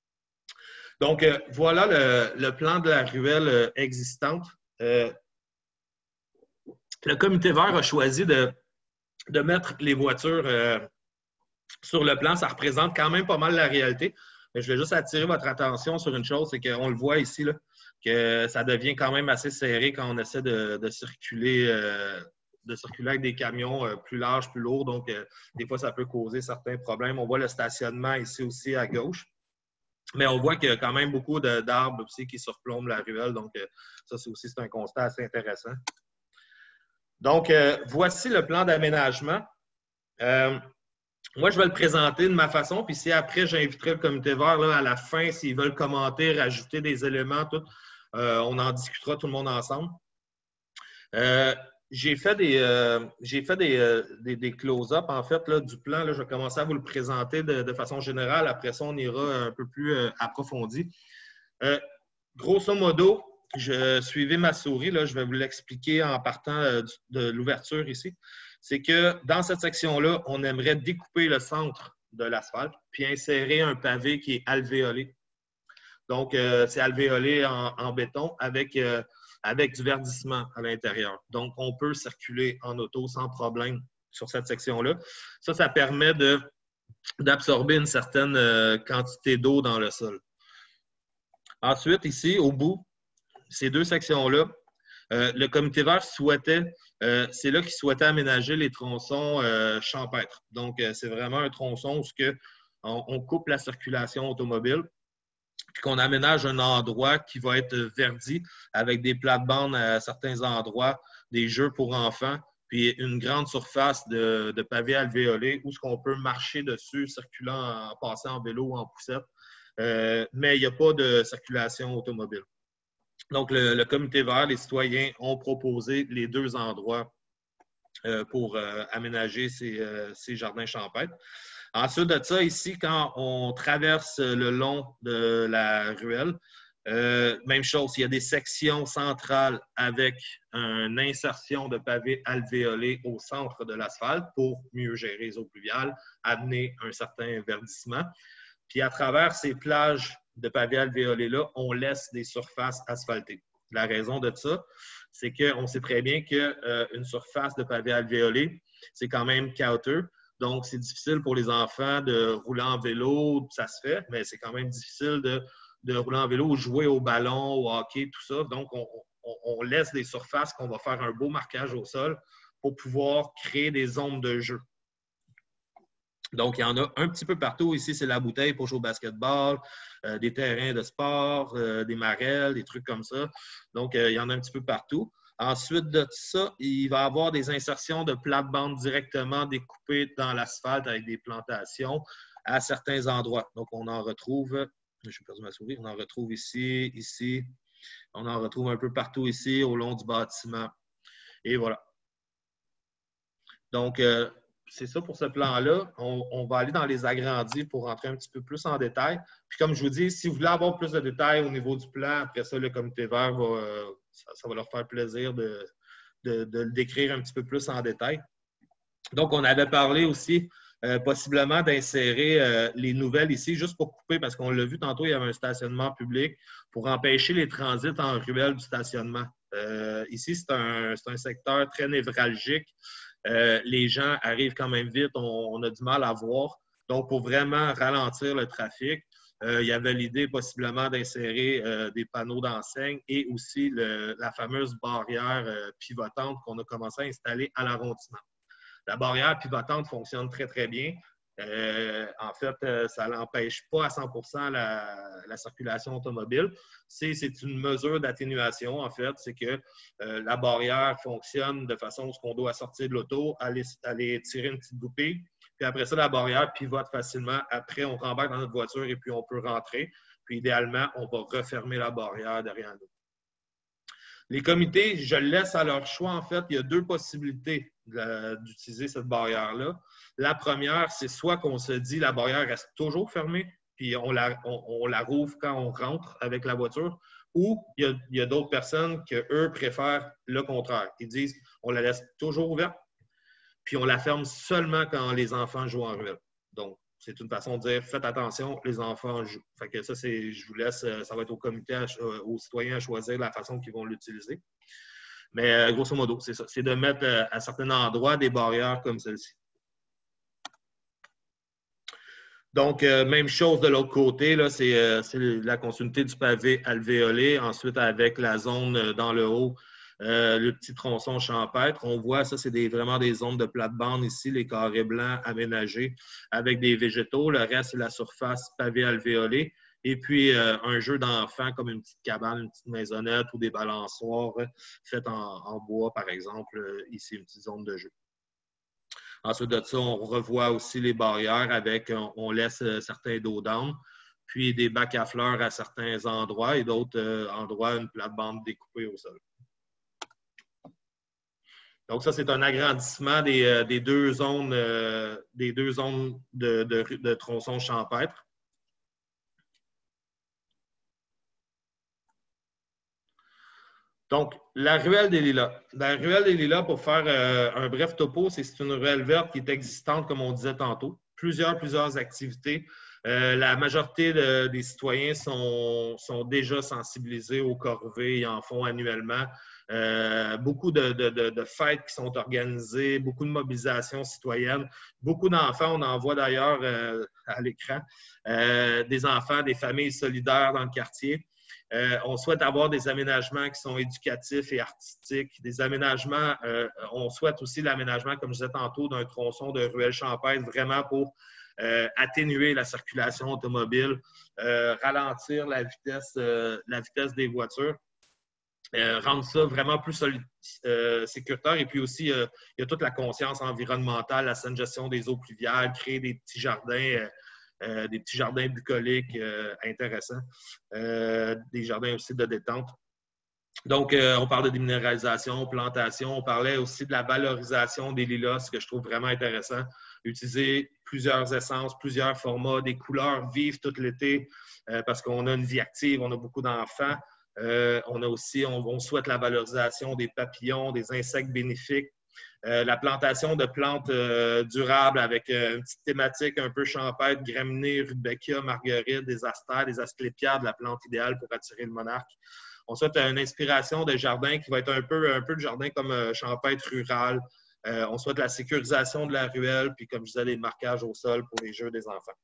Donc, euh, voilà le, le plan de la ruelle euh, existante. Euh, le comité vert a choisi de, de mettre les voitures euh, sur le plan. Ça représente quand même pas mal la réalité. Mais je vais juste attirer votre attention sur une chose, c'est qu'on le voit ici, là, que ça devient quand même assez serré quand on essaie de, de circuler, euh, de circuler avec des camions euh, plus larges, plus lourds. Donc, euh, des fois, ça peut causer certains problèmes. On voit le stationnement ici aussi à gauche. Mais on voit qu'il y a quand même beaucoup d'arbres aussi qui surplombent la ruelle. Donc, euh, ça, c'est aussi un constat assez intéressant. Donc, euh, voici le plan d'aménagement. Euh, Moi, je vais le présenter de ma façon, puis si après, j'inviterai le comité vert là, à la fin, s'ils veulent commenter, rajouter des éléments, tout, euh, on en discutera tout le monde ensemble. Euh, j'ai fait des, euh, j'ai fait des, euh, des, des close-up, en fait, là, du plan. Là, je vais commencer à vous le présenter de, de façon générale. Après ça, on ira un peu plus euh, approfondi. Euh, grosso modo, je suivez ma souris, là, je vais vous l'expliquer en partant euh, de l'ouverture ici. C'est que dans cette section-là, on aimerait découper le centre de l'asphalte puis insérer un pavé qui est alvéolé. Donc, euh, c'est alvéolé en, en béton avec, euh, avec du verdissement à l'intérieur. Donc, on peut circuler en auto sans problème sur cette section-là. Ça, ça permet de, d'absorber une certaine euh, quantité d'eau dans le sol. Ensuite, ici, au bout, ces deux sections-là, euh, le comité vert souhaitait, euh, c'est là qu'il souhaitait aménager les tronçons euh, champêtres. Donc, euh, c'est vraiment un tronçon où que on, on coupe la circulation automobile, puis qu'on aménage un endroit qui va être verdi avec des plates-bandes à certains endroits, des jeux pour enfants, puis une grande surface de, de pavés alvéolés où ce qu'on peut marcher dessus, circulant, en passant en vélo ou en poussette. Euh, mais il n'y a pas de circulation automobile. Donc, le, le comité vert, les citoyens ont proposé les deux endroits euh, pour euh, aménager ces, euh, ces jardins champêtres. Ensuite de ça, ici, quand on traverse le long de la ruelle, euh, même chose, il y a des sections centrales avec une insertion de pavés alvéolés au centre de l'asphalte pour mieux gérer les eaux pluviales, amener un certain verdissement. Puis à travers ces plages de pavés alvéolés-là, on laisse des surfaces asphaltées. La raison de ça, c'est qu'on sait très bien qu'une euh, surface de pavés alvéolés, c'est quand même caouteux. Donc, c'est difficile pour les enfants de rouler en vélo, ça se fait, mais c'est quand même difficile de, de rouler en vélo ou jouer au ballon, au hockey, tout ça. Donc, on, on, on laisse des surfaces qu'on va faire un beau marquage au sol pour pouvoir créer des zones de jeu. Donc, il y en a un petit peu partout. Ici, c'est la bouteille pour jouer au basketball, euh, des terrains de sport, euh, des marelles, des trucs comme ça. Donc, euh, il y en a un petit peu partout. Ensuite de ça, il va y avoir des insertions de plates-bandes directement découpées dans l'asphalte avec des plantations à certains endroits. Donc, on en retrouve, j'ai perdu ma souris, on en retrouve ici, ici, on en retrouve un peu partout ici, au long du bâtiment. Et voilà. Donc, euh, c'est ça pour ce plan-là. On, on va aller dans les agrandis pour rentrer un petit peu plus en détail. Puis comme je vous dis, si vous voulez avoir plus de détails au niveau du plan, après ça, le comité vert, va, euh, ça, ça va leur faire plaisir de, de, de le décrire un petit peu plus en détail. Donc, on avait parlé aussi euh, possiblement d'insérer euh, les nouvelles ici, juste pour couper, parce qu'on l'a vu tantôt, il y avait un stationnement public pour empêcher les transits en ruelle du stationnement. Euh, ici, c'est un, c'est un secteur très névralgique. Euh, les gens arrivent quand même vite, on, on a du mal à voir. Donc, pour vraiment ralentir le trafic, euh, il y avait l'idée possiblement d'insérer euh, des panneaux d'enseigne et aussi le, la fameuse barrière euh, pivotante qu'on a commencé à installer à l'arrondissement. La barrière pivotante fonctionne très, très bien. Euh, en fait, euh, ça n'empêche pas à cent pour cent la, la circulation automobile. C'est, c'est une mesure d'atténuation, en fait. C'est que euh, la barrière fonctionne de façon à ce qu'on doit sortir de l'auto, aller, aller tirer une petite bouée. Puis après ça, la barrière pivote facilement. Après, on rembarque dans notre voiture et puis on peut rentrer. Puis idéalement, on va refermer la barrière derrière nous. Les comités, je le laisse à leur choix. En fait, il y a deux possibilités d'utiliser cette barrière-là. La première, c'est soit qu'on se dit la barrière reste toujours fermée, puis on la, on, on la rouvre quand on rentre avec la voiture, ou il y a, il y a d'autres personnes qui, eux, préfèrent le contraire. Ils disent on la laisse toujours ouverte, puis on la ferme seulement quand les enfants jouent en ruelle. Donc, c'est une façon de dire faites attention, les enfants jouent. Fait que ça, c'est, je vous laisse, ça va être au comité, à, aux citoyens à choisir la façon qu'ils vont l'utiliser. Mais grosso modo, c'est ça. C'est de mettre à certains endroits des barrières comme celle-ci. Donc, euh, même chose de l'autre côté, là, c'est, euh, c'est la continuité du pavé alvéolé. Ensuite, avec la zone euh, dans le haut, euh, le petit tronçon champêtre. On voit, ça, c'est des, vraiment des zones de plate-bande ici, les carrés blancs aménagés avec des végétaux. Le reste, c'est la surface pavé alvéolé. Et puis, euh, un jeu d'enfants comme une petite cabane, une petite maisonnette ou des balançoires euh, faites en, en bois, par exemple. Euh, ici, une petite zone de jeu. Ensuite de ça, on revoit aussi les barrières avec, on, on laisse euh, certains dos d'âme, puis des bacs à fleurs à certains endroits et d'autres euh, endroits, une plate-bande découpée au sol. Donc, ça, c'est un agrandissement des, euh, des deux zones, euh, des deux zones de, de, de tronçons champêtres. Donc, la ruelle des Lilas. La ruelle des Lilas, pour faire euh, un bref topo, c'est une ruelle verte qui est existante, comme on disait tantôt. Plusieurs, plusieurs activités Euh, la majorité de, des citoyens sont, sont déjà sensibilisés aux corvées, ils en font annuellement. Euh, beaucoup de, de, de, de fêtes qui sont organisées, beaucoup de mobilisations citoyennes. Beaucoup d'enfants, on en voit d'ailleurs euh, à l'écran, euh, des enfants, des familles solidaires dans le quartier. Euh, on souhaite avoir des aménagements qui sont éducatifs et artistiques, des aménagements, euh, on souhaite aussi l'aménagement, comme je disais tantôt, d'un tronçon de ruelle champêtre, vraiment pour euh, atténuer la circulation automobile, euh, ralentir la vitesse, euh, la vitesse des voitures. Euh, rendre ça vraiment plus euh, sécuritaire. Et puis aussi, euh, il y a toute la conscience environnementale, la saine gestion des eaux pluviales, créer des petits jardins, euh, euh, des petits jardins bucoliques euh, intéressants, euh, des jardins aussi de détente. Donc, euh, on parle de déminéralisation, plantation, on parlait aussi de la valorisation des lilas, ce que je trouve vraiment intéressant. Utiliser plusieurs essences, plusieurs formats, des couleurs vives tout l'été, euh, parce qu'on a une vie active, on a beaucoup d'enfants. Euh, on a aussi, on, on souhaite la valorisation des papillons, des insectes bénéfiques, euh, la plantation de plantes euh, durables avec euh, une petite thématique un peu champêtre, graminées, rudbeckia, marguerite, des astères, des asclépiades, la plante idéale pour attirer le monarque. On souhaite une inspiration de jardin qui va être un peu, un peu de jardin comme euh, champêtre rural. Euh, on souhaite la sécurisation de la ruelle, puis comme je disais, les marquages au sol pour les jeux des enfants.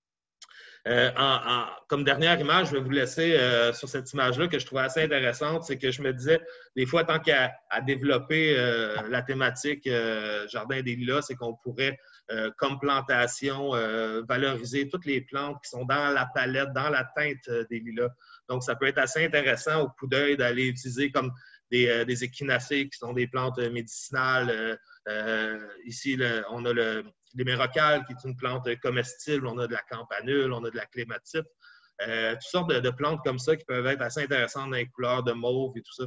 Euh, en, en, comme dernière image, je vais vous laisser euh, sur cette image-là que je trouvais assez intéressante. C'est que je me disais, des fois, tant qu'à à développer euh, la thématique euh, Jardin des lilas, c'est qu'on pourrait, euh, comme plantation, euh, valoriser toutes les plantes qui sont dans la palette, dans la teinte euh, des lilas. Donc, ça peut être assez intéressant au coup d'œil d'aller utiliser comme des, euh, des échinacées qui sont des plantes médicinales. Euh, euh, ici, le, on a le l'hémérocale, qui est une plante comestible, on a de la campanule, on a de la clématite, euh, toutes sortes de, de plantes comme ça qui peuvent être assez intéressantes dans les couleurs de mauve et tout ça.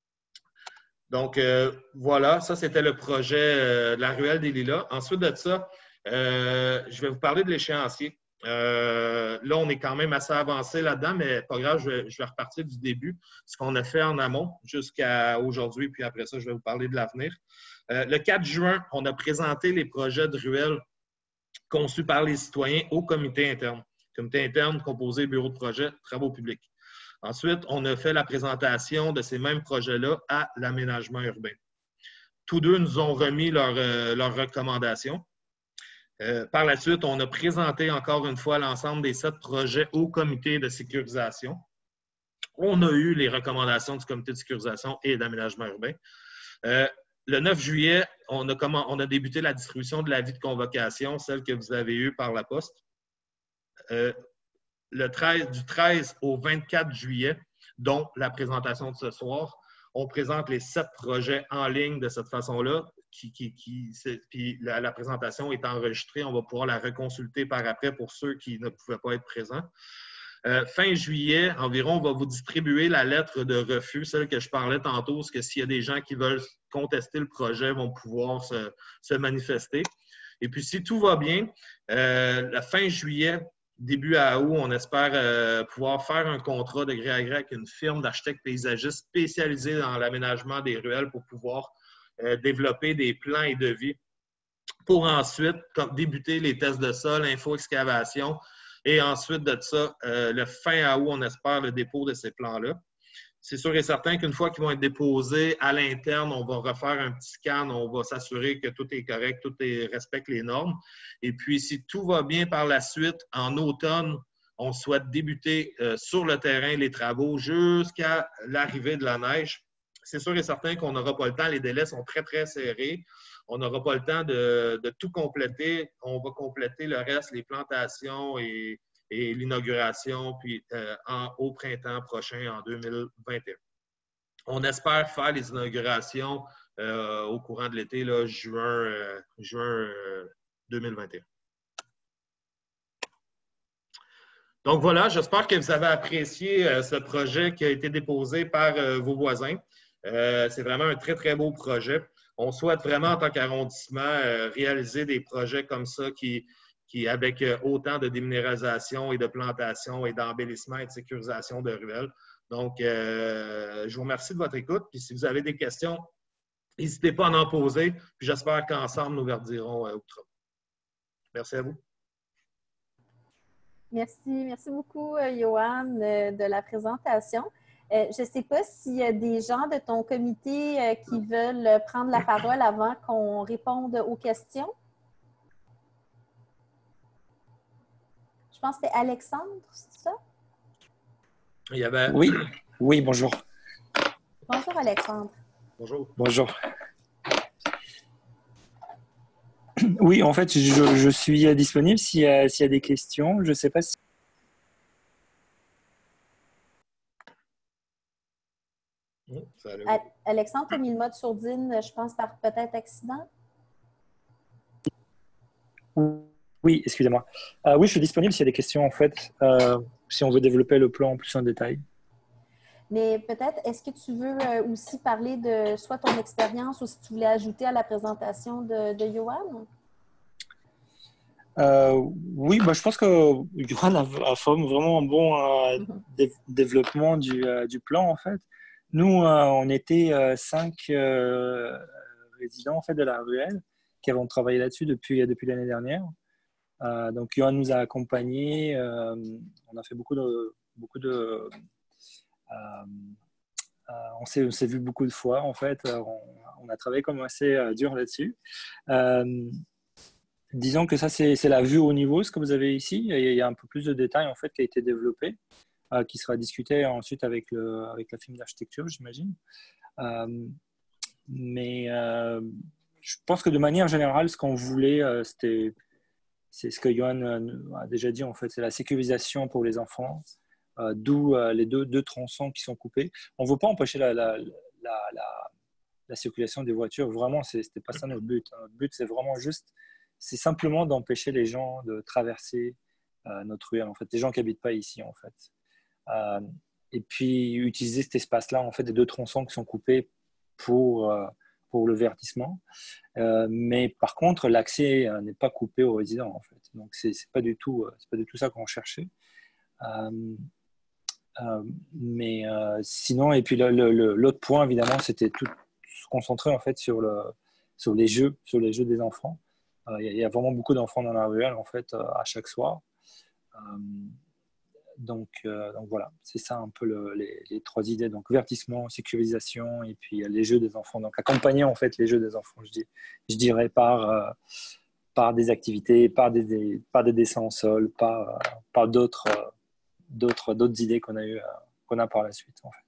Donc, euh, voilà, ça, c'était le projet euh, de la ruelle des lilas. Ensuite de ça, euh, je vais vous parler de l'échéancier. Euh, là, on est quand même assez avancé là-dedans, mais pas grave, je vais, je vais repartir du début, ce qu'on a fait en amont jusqu'à aujourd'hui, puis après ça, je vais vous parler de l'avenir. Euh, le quatre juin, on a présenté les projets de ruelles conçus par les citoyens au comité interne. Comité interne composé bureau de projet, travaux publics. Ensuite, on a fait la présentation de ces mêmes projets-là à l'aménagement urbain. Tous deux nous ont remis leurs euh, leurs recommandations. Euh, par la suite, on a présenté encore une fois l'ensemble des sept projets au comité de sécurisation. On a eu les recommandations du comité de sécurisation et d'aménagement urbain. Euh, Le neuf juillet, on a, comment, on a débuté la distribution de l'avis de convocation, celle que vous avez eue par la poste. Euh, le treize, du treize au vingt-quatre juillet, dont la présentation de ce soir, on présente les sept projets en ligne de cette façon-là. Qui, qui, qui, puis la, la présentation est enregistrée. On va pouvoir la reconsulter par après pour ceux qui ne pouvaient pas être présents. Euh, fin juillet, environ, on va vous distribuer la lettre de refus, celle que je parlais tantôt, parce que s'il y a des gens qui veulent contester le projet, vont pouvoir se, se manifester. Et puis, si tout va bien, euh, la fin juillet, début à août, on espère euh, pouvoir faire un contrat de gré à gré avec une firme d'architectes paysagistes spécialisée dans l'aménagement des ruelles pour pouvoir euh, développer des plans et devis pour ensuite comme, débuter les tests de sol, info-excavation. Et ensuite de ça, euh, le fin août, on espère le dépôt de ces plans-là. C'est sûr et certain qu'une fois qu'ils vont être déposés à l'interne, on va refaire un petit scan, on va s'assurer que tout est correct, tout est, respecte les normes. Et puis, si tout va bien par la suite, en automne, on souhaite débuter euh, sur le terrain les travaux jusqu'à l'arrivée de la neige. C'est sûr et certain qu'on n'aura pas le temps, les délais sont très, très serrés. On n'aura pas le temps de, de tout compléter. On va compléter le reste, les plantations et, et l'inauguration, puis euh, en, au printemps prochain, en deux mille vingt et un. On espère faire les inaugurations euh, au courant de l'été, là, juin, euh, juin euh, deux mille vingt et un. Donc voilà, j'espère que vous avez apprécié euh, ce projet qui a été déposé par euh, vos voisins. Euh, c'est vraiment un très, très beau projet. On souhaite vraiment, en tant qu'arrondissement, euh, réaliser des projets comme ça qui, qui avec euh, autant de déminéralisation et de plantation et d'embellissement et de sécurisation de ruelles. Donc, euh, je vous remercie de votre écoute. Puis si vous avez des questions, n'hésitez pas à en poser. Puis j'espère qu'ensemble, nous verdirons euh, outre. Merci à vous. Merci, merci beaucoup, Johan, de la présentation. Je ne sais pas s'il y a des gens de ton comité qui veulent prendre la parole avant qu'on réponde aux questions. Je pense que c'était Alexandre, c'est ça? Il y avait... Oui, oui, bonjour. Bonjour, Alexandre. Bonjour. Bonjour. Oui, en fait, je, je suis disponible s'il y a, s'il y a des questions. Je ne sais pas si... Alexandre, tu as mis le mode sourdine, je pense, par peut-être accident? Oui, excusez-moi. Euh, oui, je suis disponible s'il y a des questions, en fait, euh, si on veut développer le plan plus en détail. Mais peut-être, est-ce que tu veux aussi parler de soit ton expérience ou si tu voulais ajouter à la présentation de, de Johan? Euh, oui, bah, je pense que Johan a, a fait vraiment un bon euh, dé développement du, euh, du plan, en fait. Nous, euh, on était euh, cinq euh, résidents en fait, de la ruelle qui avons travaillé là-dessus depuis, depuis l'année dernière. Euh, donc, Johan nous a accompagnés. Euh, on a fait beaucoup de... Beaucoup de euh, euh, on s'est vu beaucoup de fois, en fait. On, on a travaillé comme assez euh, dur là-dessus. Euh, Disons que ça, c'est la vue au niveau, ce que vous avez ici. Et il y a un peu plus de détails en fait, qui a été développé, euh, qui sera discuté ensuite avec, le, avec la firme d'architecture, j'imagine. Euh, mais euh, je pense que de manière générale, ce qu'on voulait, euh, c'était, c'est ce que Johan a déjà dit, en fait, c'est la sécurisation pour les enfants, euh, d'où euh, les deux, deux tronçons qui sont coupés. On ne veut pas empêcher la, la, la, la, la circulation des voitures. Vraiment, ce n'était pas ça notre but. Notre but, c'est vraiment juste c'est simplement d'empêcher les gens de traverser euh, notre ruelle, en fait, les gens qui n'habitent pas ici, en fait. Euh, et puis, utiliser cet espace-là, en fait, des deux tronçons qui sont coupés pour, euh, pour le verdissement. Euh, mais par contre, l'accès euh, n'est pas coupé aux résidents, en fait. Donc, c'est pas du tout, euh, c'est pas du tout ça qu'on cherchait. Euh, euh, mais euh, sinon, et puis l'autre point, évidemment, c'était tout se concentrer, en fait, sur, le, sur les jeux, sur les jeux des enfants. Il y, y a vraiment beaucoup d'enfants dans la ruelle, en fait, à chaque soir. Euh, donc, euh, donc voilà, c'est ça un peu le, les, les trois idées. Donc, vertissement, sécurisation et puis les jeux des enfants. Donc, accompagner en fait les jeux des enfants, je, dis, je dirais, par, euh, par des activités, par des, des, par des dessins au sol, par, euh, par d'autres euh, d'autres d'autres idées qu'on a eu, euh, qu'on a par la suite, en fait.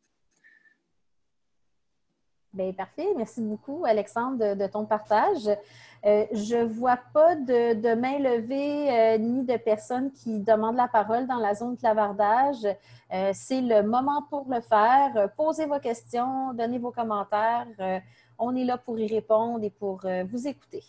Bien, parfait. Merci beaucoup, Alexandre, de, de ton partage. Euh, je ne vois pas de, de main levée euh, ni de personnes qui demandent la parole dans la zone clavardage. Euh, C'est le moment pour le faire. Posez vos questions, donnez vos commentaires. Euh, on est là pour y répondre et pour euh, vous écouter.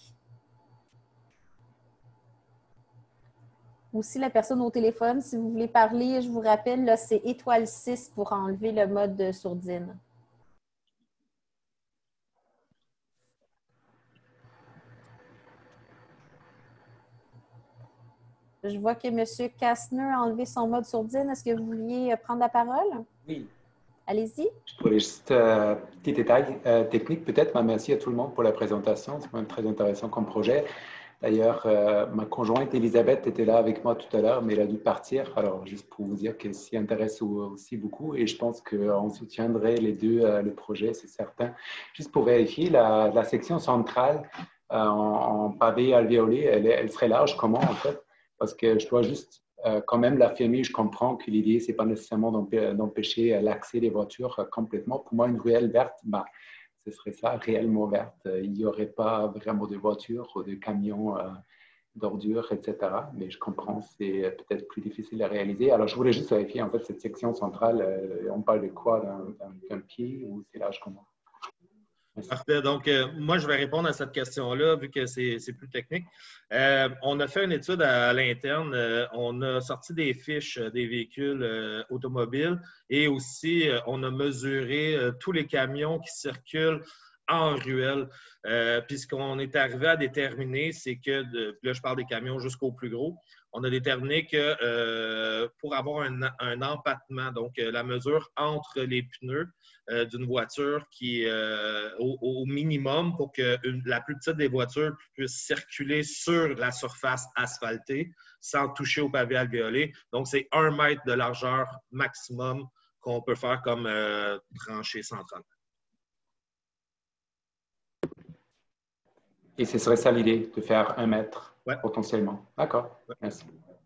Aussi, la personne au téléphone, si vous voulez parler, je vous rappelle, c'est étoile six pour enlever le mode sourdine. Je vois que M. Kastner a enlevé son mode sourdine. Est-ce que vous vouliez prendre la parole? Oui. Allez-y. Je voulais juste un euh, petit détail euh, technique peut-être, mais merci à tout le monde pour la présentation. C'est même très intéressant comme projet. D'ailleurs, euh, ma conjointe Elisabeth était là avec moi tout à l'heure, mais elle a dû partir. Alors, juste pour vous dire qu'elle s'y intéresse aussi beaucoup et je pense qu'on soutiendrait les deux euh, le projet, c'est certain. Juste pour vérifier, la, la section centrale euh, en, en pavé alvéolé, elle, elle serait large comment en fait? Parce que je dois juste euh, quand même l'affirmer, je comprends que l'idée, ce n'est pas nécessairement d'empêcher l'accès des voitures complètement. Pour moi, une ruelle verte, bah, ce serait ça, réellement verte. Il n'y aurait pas vraiment de voitures ou de camions euh, d'ordures, et cetera. Mais je comprends, c'est peut-être plus difficile à réaliser. Alors, je voulais juste vérifier, en fait, cette section centrale, euh, on parle de quoi, d'un pied ou c'est large comment? Parfait. Donc, euh, moi, je vais répondre à cette question-là, vu que c'est plus technique. Euh, on a fait une étude à, à l'interne. Euh, on a sorti des fiches des véhicules euh, automobiles et aussi, euh, on a mesuré euh, tous les camions qui circulent en ruelle. Euh, puis, ce qu'on est arrivé à déterminer, c'est que, de, là, je parle des camions jusqu'au plus gros, on a déterminé que euh, pour avoir un, un empattement, donc euh, la mesure entre les pneus euh, d'une voiture qui est euh, au, au minimum pour que une, la plus petite des voitures puisse circuler sur la surface asphaltée sans toucher au pavé alvéolé. Donc, c'est un mètre de largeur maximum qu'on peut faire comme euh, tranchée centrale. Et ce serait ça l'idée, de faire un mètre ouais. potentiellement. D'accord, ouais. merci.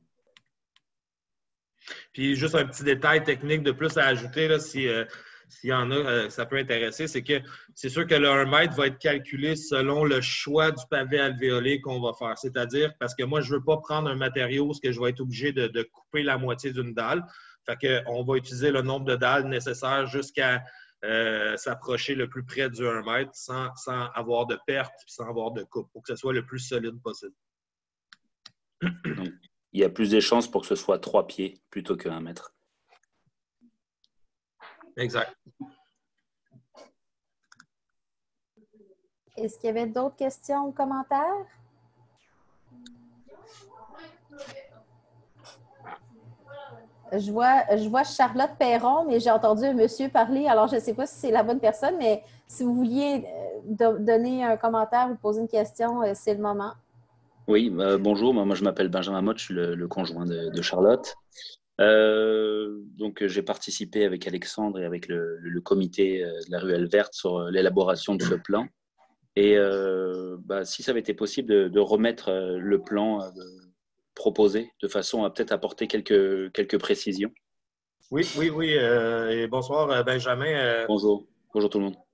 Puis juste un petit détail technique de plus à ajouter, là, si, euh, s'il y en a, euh, ça peut intéresser, c'est que c'est sûr que le un mètre va être calculé selon le choix du pavé alvéolé qu'on va faire. C'est-à-dire, parce que moi, je ne veux pas prendre un matériau où je vais être obligé de, de couper la moitié d'une dalle. Fait qu'on va utiliser le nombre de dalles nécessaires jusqu'à euh, s'approcher le plus près du un mètre sans, sans avoir de perte et sans avoir de coupe pour que ce soit le plus solide possible. Donc, il y a plus de chances pour que ce soit trois pieds plutôt qu'un mètre. Exact. Est-ce qu'il y avait d'autres questions ou commentaires? Je vois, je vois Charlotte Perron, mais j'ai entendu un monsieur parler, alors je ne sais pas si c'est la bonne personne, mais si vous vouliez do- donner un commentaire ou poser une question, c'est le moment. Oui, euh, bonjour, moi je m'appelle Benjamin Motte, je suis le, le conjoint de, de Charlotte. Euh, donc j'ai participé avec Alexandre et avec le, le comité de la Ruelle Verte sur l'élaboration de ce plan. Et euh, bah, si ça avait été possible de, de remettre le plan euh, proposé de façon à peut-être apporter quelques, quelques précisions. Oui, oui, oui. Euh, et bonsoir, Benjamin. Euh, bonjour, bonjour tout le monde.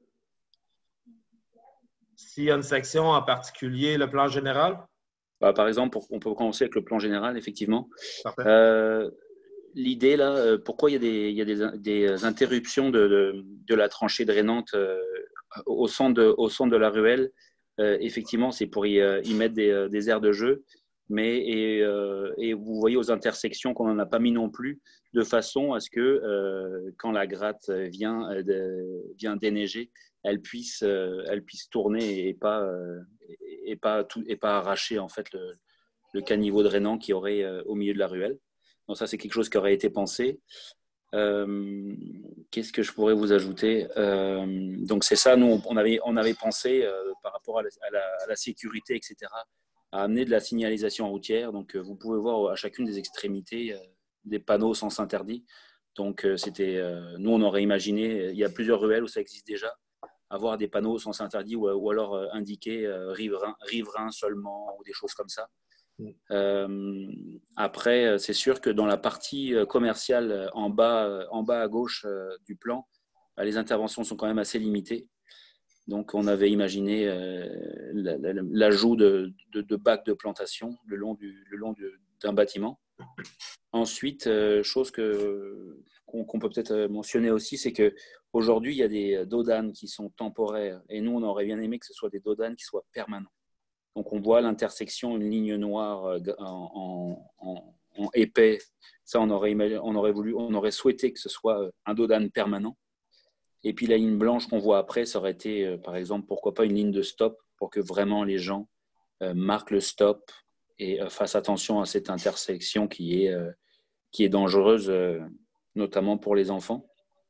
S'il y a une section en particulier, le plan général? Bah, par exemple, on peut commencer avec le plan général, effectivement. Parfait. Euh, L'idée, là, pourquoi il y a des, il y a des, des interruptions de, de, de la tranchée drainante euh, au, centre de, au centre de la ruelle, euh, effectivement, c'est pour y, y mettre des, des aires de jeu. Mais, et, euh, et vous voyez aux intersections qu'on n'en a pas mis non plus, de façon à ce que euh, quand la gratte vient, de, vient déneiger, elle puisse, euh, elle puisse tourner et pas, euh, et pas, tout, et pas arracher en fait, le, le caniveau drainant qui aurait euh, au milieu de la ruelle. Donc ça, c'est quelque chose qui aurait été pensé. Euh, Qu'est-ce que je pourrais vous ajouter? euh, Donc c'est ça, nous, on avait, on avait pensé euh, par rapport à la, à, la, à la sécurité, et cetera, à amener de la signalisation routière. Donc euh, vous pouvez voir à chacune des extrémités euh, des panneaux sens interdit. Donc euh, c'était, euh, nous, on aurait imaginé, il y a plusieurs ruelles où ça existe déjà, avoir des panneaux sens interdit ou, ou alors euh, indiquer euh, riverain, riverain seulement ou des choses comme ça. Euh, après, c'est sûr que dans la partie commerciale en bas, en bas à gauche euh, du plan, les interventions sont quand même assez limitées. Donc, on avait imaginé euh, l'ajout de, de, de bacs de plantation le long, du, le long du, d'un bâtiment. Ensuite, euh, chose que, qu'on, qu'on peut peut-être mentionner aussi, c'est qu'aujourd'hui, il y a des dodanes qui sont temporaires. Et nous, on aurait bien aimé que ce soit des dodanes qui soient permanents. Donc, on voit à l'intersection une ligne noire en, en, en épais. Ça, on aurait, on aurait voulu, on aurait souhaité que ce soit un dodane permanent. Et puis, la ligne blanche qu'on voit après, ça aurait été, par exemple, pourquoi pas une ligne de stop pour que vraiment les gens euh, marquent le stop et euh, fassent attention à cette intersection qui est, euh, qui est dangereuse, euh, notamment pour les enfants.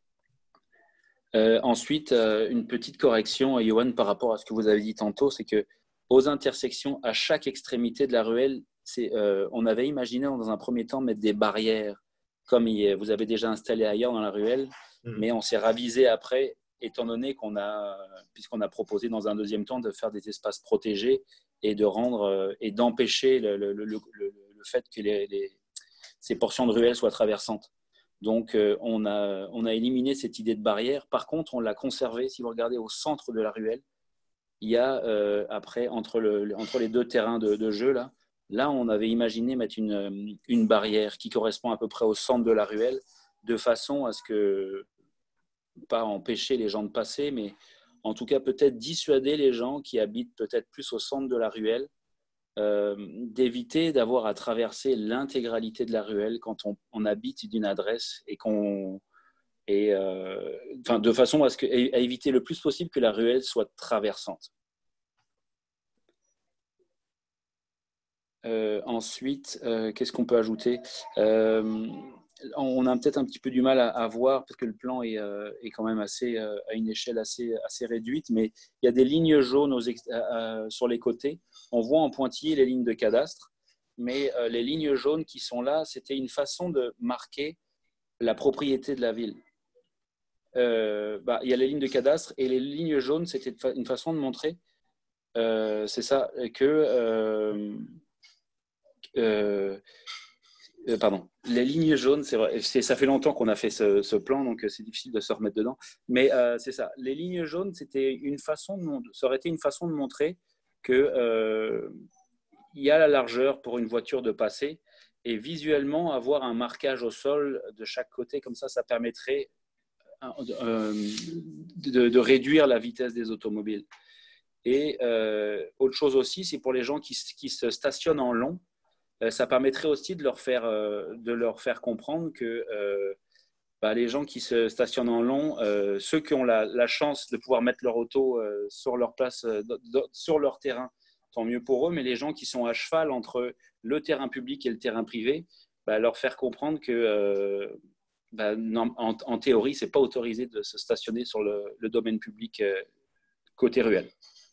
Euh, ensuite, euh, une petite correction, Yoann, par rapport à ce que vous avez dit tantôt, c'est que aux intersections, à chaque extrémité de la ruelle, c'est, euh, on avait imaginé dans un premier temps mettre des barrières, comme il, vous avez déjà installé ailleurs dans la ruelle, mmh. mais on s'est ravisé après, étant donné qu'on a, puisqu'on a proposé dans un deuxième temps de faire des espaces protégés et de rendre euh, et d'empêcher le, le, le, le, le fait que les, les, ces portions de ruelle soient traversantes. Donc, euh, on, a, on a éliminé cette idée de barrière. Par contre, on l'a conservée. Si vous regardez au centre de la ruelle, il y a euh, après, entre, le, entre les deux terrains de, de jeu, là, là, on avait imaginé mettre une, une barrière qui correspond à peu près au centre de la ruelle, de façon à ce que, pas empêcher les gens de passer, mais en tout cas peut-être dissuader les gens qui habitent peut-être plus au centre de la ruelle, euh, d'éviter d'avoir à traverser l'intégralité de la ruelle quand on, on habite d'une adresse et qu'on... Et euh, enfin, de façon à, ce que, à éviter le plus possible que la ruelle soit traversante. Euh, ensuite, euh, qu'est-ce qu'on peut ajouter? euh, On a peut-être un petit peu du mal à, à voir parce que le plan est, euh, est quand même assez, euh, à une échelle assez, assez réduite, mais il y a des lignes jaunes aux ex- euh, sur les côtés. On voit en pointillé les lignes de cadastre, mais euh, les lignes jaunes qui sont là, c'était une façon de marquer la propriété de la ville. Euh, bah, il y a les lignes de cadastre et les lignes jaunes, c'était une façon de montrer, euh, c'est ça, que... Euh, euh, Euh, pardon, les lignes jaunes, c'est vrai, c'est, ça fait longtemps qu'on a fait ce, ce plan, donc c'est difficile de se remettre dedans. Mais euh, c'est ça, les lignes jaunes, c'était une façon de, ça aurait été une façon de montrer que euh, il y a la largeur pour une voiture de passer, et visuellement avoir un marquage au sol de chaque côté, comme ça, ça permettrait euh, de, de réduire la vitesse des automobiles. Et euh, autre chose aussi, c'est pour les gens qui, qui se stationnent en long. Ça permettrait aussi de leur faire, euh, de leur faire comprendre que euh, bah, les gens qui se stationnent en long, euh, ceux qui ont la, la chance de pouvoir mettre leur auto euh, sur leur place, euh, sur leur terrain, tant mieux pour eux, mais les gens qui sont à cheval entre le terrain public et le terrain privé, bah, leur faire comprendre que, euh, bah, non, en, en théorie, ce n'est pas autorisé de se stationner sur le, le domaine public euh, côté ruelle.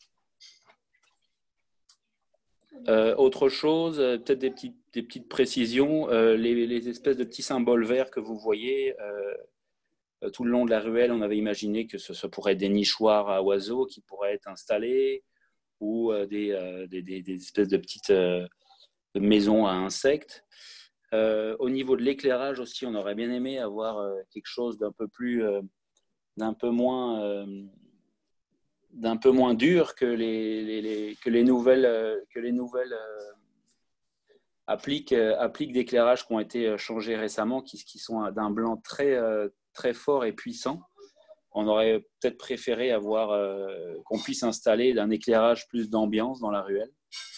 Euh, autre chose, euh, peut-être des petites, des petites précisions, euh, les, les espèces de petits symboles verts que vous voyez euh, tout le long de la ruelle, on avait imaginé que ce, ce pourrait être des nichoirs à oiseaux qui pourraient être installés ou euh, des, euh, des, des, des espèces de petites euh, maisons à insectes. Euh, au niveau de l'éclairage aussi, on aurait bien aimé avoir euh, quelque chose d'un peu plus, euh, d'un peu moins... Euh, d'un peu moins dur que les, les, les, que les nouvelles, euh, que les nouvelles euh, appliques, euh, appliques d'éclairage qui ont été changées récemment, qui, qui sont d'un blanc très, euh, très fort et puissant. On aurait peut-être préféré avoir euh, qu'on puisse installer d'un éclairage plus d'ambiance dans la ruelle.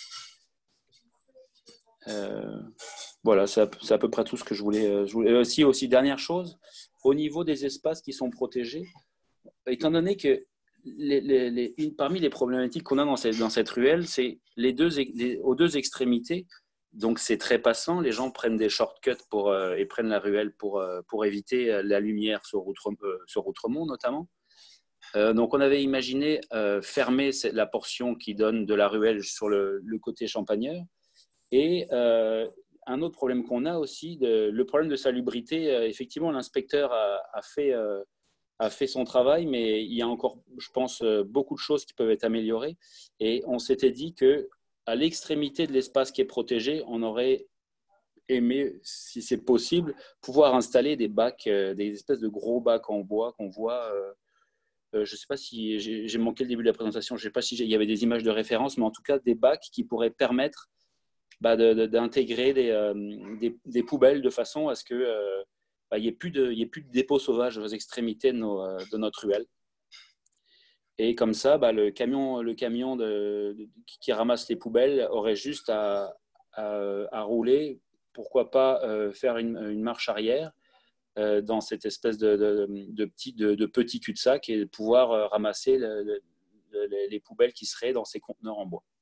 Euh, voilà, c'est à, c'est à peu près tout ce que je voulais. Je voulais aussi, aussi, dernière chose, au niveau des espaces qui sont protégés, étant donné que Les, les, les, une, parmi les problématiques qu'on a dans cette, dans cette ruelle, c'est les deux, les, aux deux extrémités. Donc, c'est très passant. Les gens prennent des shortcuts pour, euh, et prennent la ruelle pour, euh, pour éviter la lumière sur, Outre, euh, sur Outremont, notamment. Euh, donc, on avait imaginé euh, fermer la portion qui donne de la ruelle sur le, le côté Champagneur. Et euh, un autre problème qu'on a aussi, de, le problème de salubrité, euh, effectivement, l'inspecteur a, a fait... Euh, a fait son travail, mais il y a encore, je pense, beaucoup de choses qui peuvent être améliorées. Et on s'était dit qu'à l'extrémité de l'espace qui est protégé, on aurait aimé, si c'est possible, pouvoir installer des bacs, des espèces de gros bacs en bois qu'on voit. Euh, je ne sais pas si j'ai, j'ai manqué le début de la présentation, je ne sais pas s'il y avait des images de référence, mais en tout cas des bacs qui pourraient permettre bah, de, de, d'intégrer des, euh, des, des poubelles de façon à ce que euh, bah, il n'y ait plus de, il y ait plus de dépôts sauvages aux extrémités de, nos, de notre ruelle. Et comme ça, bah, le camion, le camion de, de, qui ramasse les poubelles aurait juste à, à, à rouler, pourquoi pas euh, faire une, une marche arrière euh, dans cette espèce de, de, de, petit, de, de petit cul-de-sac et pouvoir euh, ramasser le, le, le, les poubelles qui seraient dans ces conteneurs en bois.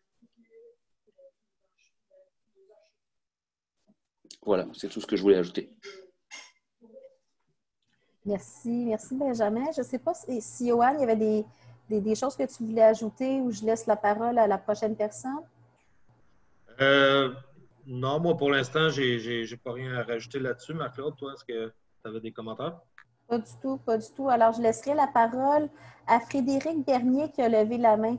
Voilà, c'est tout ce que je voulais ajouter. Merci, merci Benjamin. Je ne sais pas si, si Johan, il y avait des, des, des choses que tu voulais ajouter ou je laisse la parole à la prochaine personne. Euh, non, moi pour l'instant, je n'ai pas rien à rajouter là-dessus. Marc-Claude, toi, est-ce que tu avais des commentaires? Pas du tout, pas du tout. Alors, je laisserai la parole à Frédéric Bernier qui a levé la main.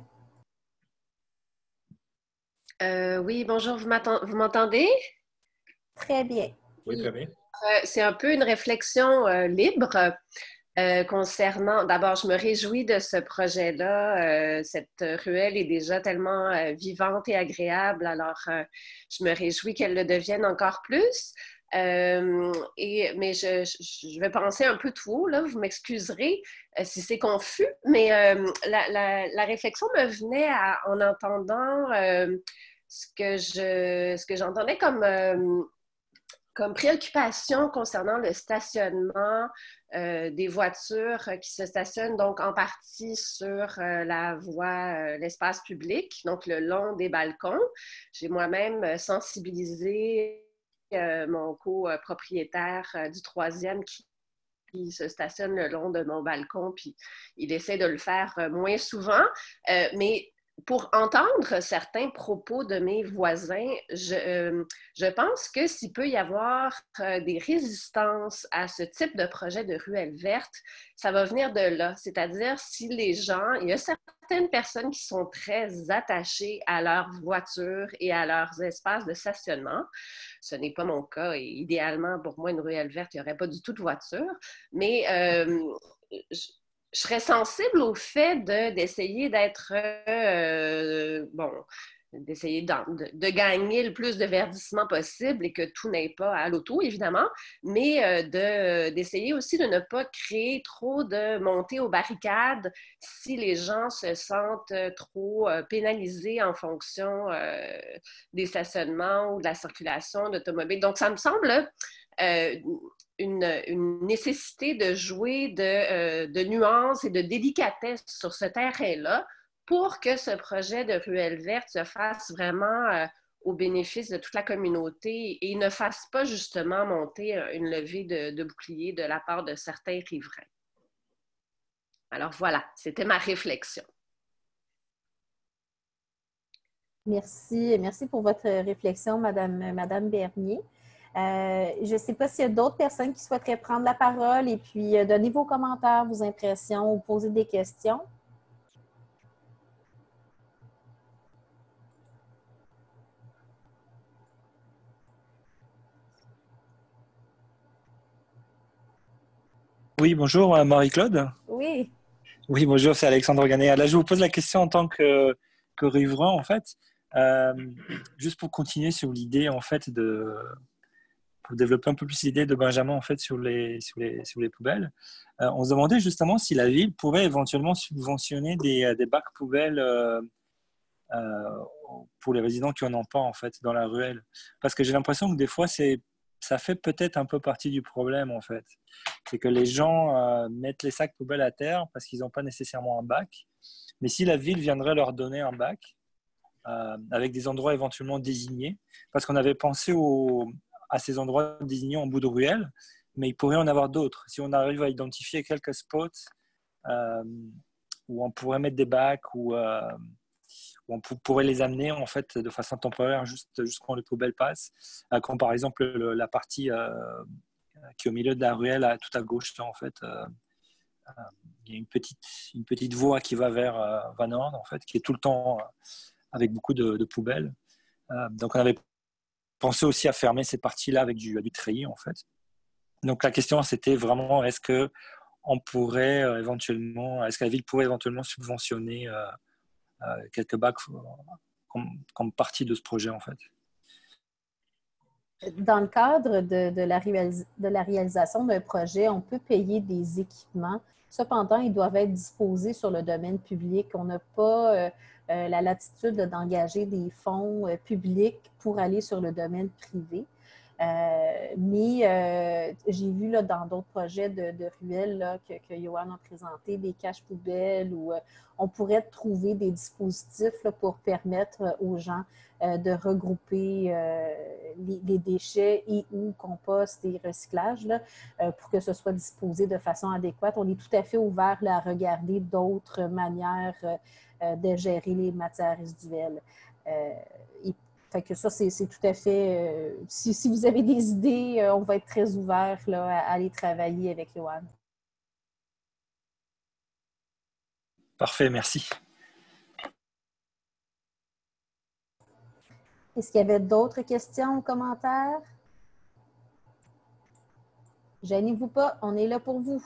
Euh, oui, bonjour, vous m'entendez? Très bien. Oui, très bien. Euh, c'est un peu une réflexion euh, libre euh, concernant... D'abord, je me réjouis de ce projet-là. Euh, cette ruelle est déjà tellement euh, vivante et agréable, alors euh, je me réjouis qu'elle le devienne encore plus. Euh, et, mais je, je, je vais penser un peu tout haut, là, vous m'excuserez euh, si c'est confus, mais euh, la, la, la réflexion me venait à, en entendant euh, ce que je, ce que j'entendais comme... Euh, comme préoccupation concernant le stationnement euh, des voitures qui se stationnent donc en partie sur euh, la voie, euh, l'espace public, donc le long des balcons. J'ai moi-même sensibilisé euh, mon copropriétaire euh, du troisième qui, qui se stationne le long de mon balcon, puis il essaie de le faire euh, moins souvent, euh, mais pour entendre certains propos de mes voisins, je, euh, je pense que s'il peut y avoir euh, des résistances à ce type de projet de ruelle verte, ça va venir de là. C'est-à-dire si les gens, il y a certaines personnes qui sont très attachées à leur voiture et à leurs espaces de stationnement. Ce n'est pas mon cas et idéalement, pour moi, une ruelle verte, il n'y aurait pas du tout de voiture. Mais euh, je, je serais sensible au fait de, d'essayer d'être, euh, bon, d'essayer de, de, de gagner le plus de verdissement possible et que tout n'aille pas à l'auto, évidemment, mais euh, de, d'essayer aussi de ne pas créer trop de montées aux barricades si les gens se sentent trop euh, pénalisés en fonction euh, des stationnements ou de la circulation d'automobiles. Donc, ça me semble... Euh, Une, une nécessité de jouer de, euh, de nuances et de délicatesse sur ce terrain-là pour que ce projet de ruelle verte se fasse vraiment euh, au bénéfice de toute la communauté et ne fasse pas justement monter une levée de, de boucliers de la part de certains riverains. Alors voilà, c'était ma réflexion. Merci, merci pour votre réflexion, Madame, Madame Bernier. Euh, je ne sais pas s'il y a d'autres personnes qui souhaiteraient prendre la parole et puis euh, donner vos commentaires, vos impressions ou poser des questions. Oui, bonjour Marie-Claude. Oui. Oui, bonjour, c'est Alexandre Ganet. Là, je vous pose la question en tant que, que riverain, en fait. Euh, juste pour continuer sur l'idée, en fait, de... pour développer un peu plus l'idée de Benjamin en fait sur les sur les sur les poubelles. Euh, on se demandait justement si la ville pourrait éventuellement subventionner des, des bacs poubelles euh, euh, pour les résidents qui en ont pas en fait dans la ruelle, parce que j'ai l'impression que des fois c'est ça fait peut-être un peu partie du problème en fait, c'est que les gens euh, mettent les sacs poubelles à terre parce qu'ils n'ont pas nécessairement un bac, mais si la ville viendrait leur donner un bac euh, avec des endroits éventuellement désignés, parce qu'on avait pensé au à ces endroits désignés en bout de ruelle, mais il pourrait en avoir d'autres. Si on arrive à identifier quelques spots euh, où on pourrait mettre des bacs, ou euh, où on pourrait les amener en fait de façon temporaire juste, juste quand les poubelles passent, euh, comme par exemple le, la partie euh, qui est au milieu de la ruelle, à, tout à gauche, là, en fait, euh, euh, il y a une petite, une petite voie qui va vers euh, Van Horn, en fait, qui est tout le temps euh, avec beaucoup de, de poubelles. Euh, donc on avait pensé aussi à fermer cette partie-là avec du, du treillis, en fait. Donc la question, c'était vraiment, est-ce que on pourrait euh, éventuellement, est-ce que la ville pourrait éventuellement subventionner euh, euh, quelques bacs euh, comme, comme partie de ce projet, en fait. Dans le cadre de, de, la, réalis- de la réalisation d'un projet, on peut payer des équipements. Cependant, ils doivent être disposés sur le domaine public. On n'a pas euh, euh, la latitude d'engager des fonds euh, publics pour aller sur le domaine privé. Euh, mais euh, j'ai vu là, dans d'autres projets de, de ruelles là, que, que Johan a présenté, des caches poubelles, où euh, on pourrait trouver des dispositifs là, pour permettre aux gens euh, de regrouper euh, les, les déchets et ou compost et recyclage là, euh, pour que ce soit disposé de façon adéquate. On est tout à fait ouvert là, à regarder d'autres manières euh, de gérer les matières résiduelles. Euh, et Fait que ça, c'est, c'est tout à fait... Euh, si, si vous avez des idées, euh, on va être très ouverts là, à, à aller travailler avec Johan. Parfait, merci. Est-ce qu'il y avait d'autres questions ou commentaires? Gênez-vous pas, on est là pour vous.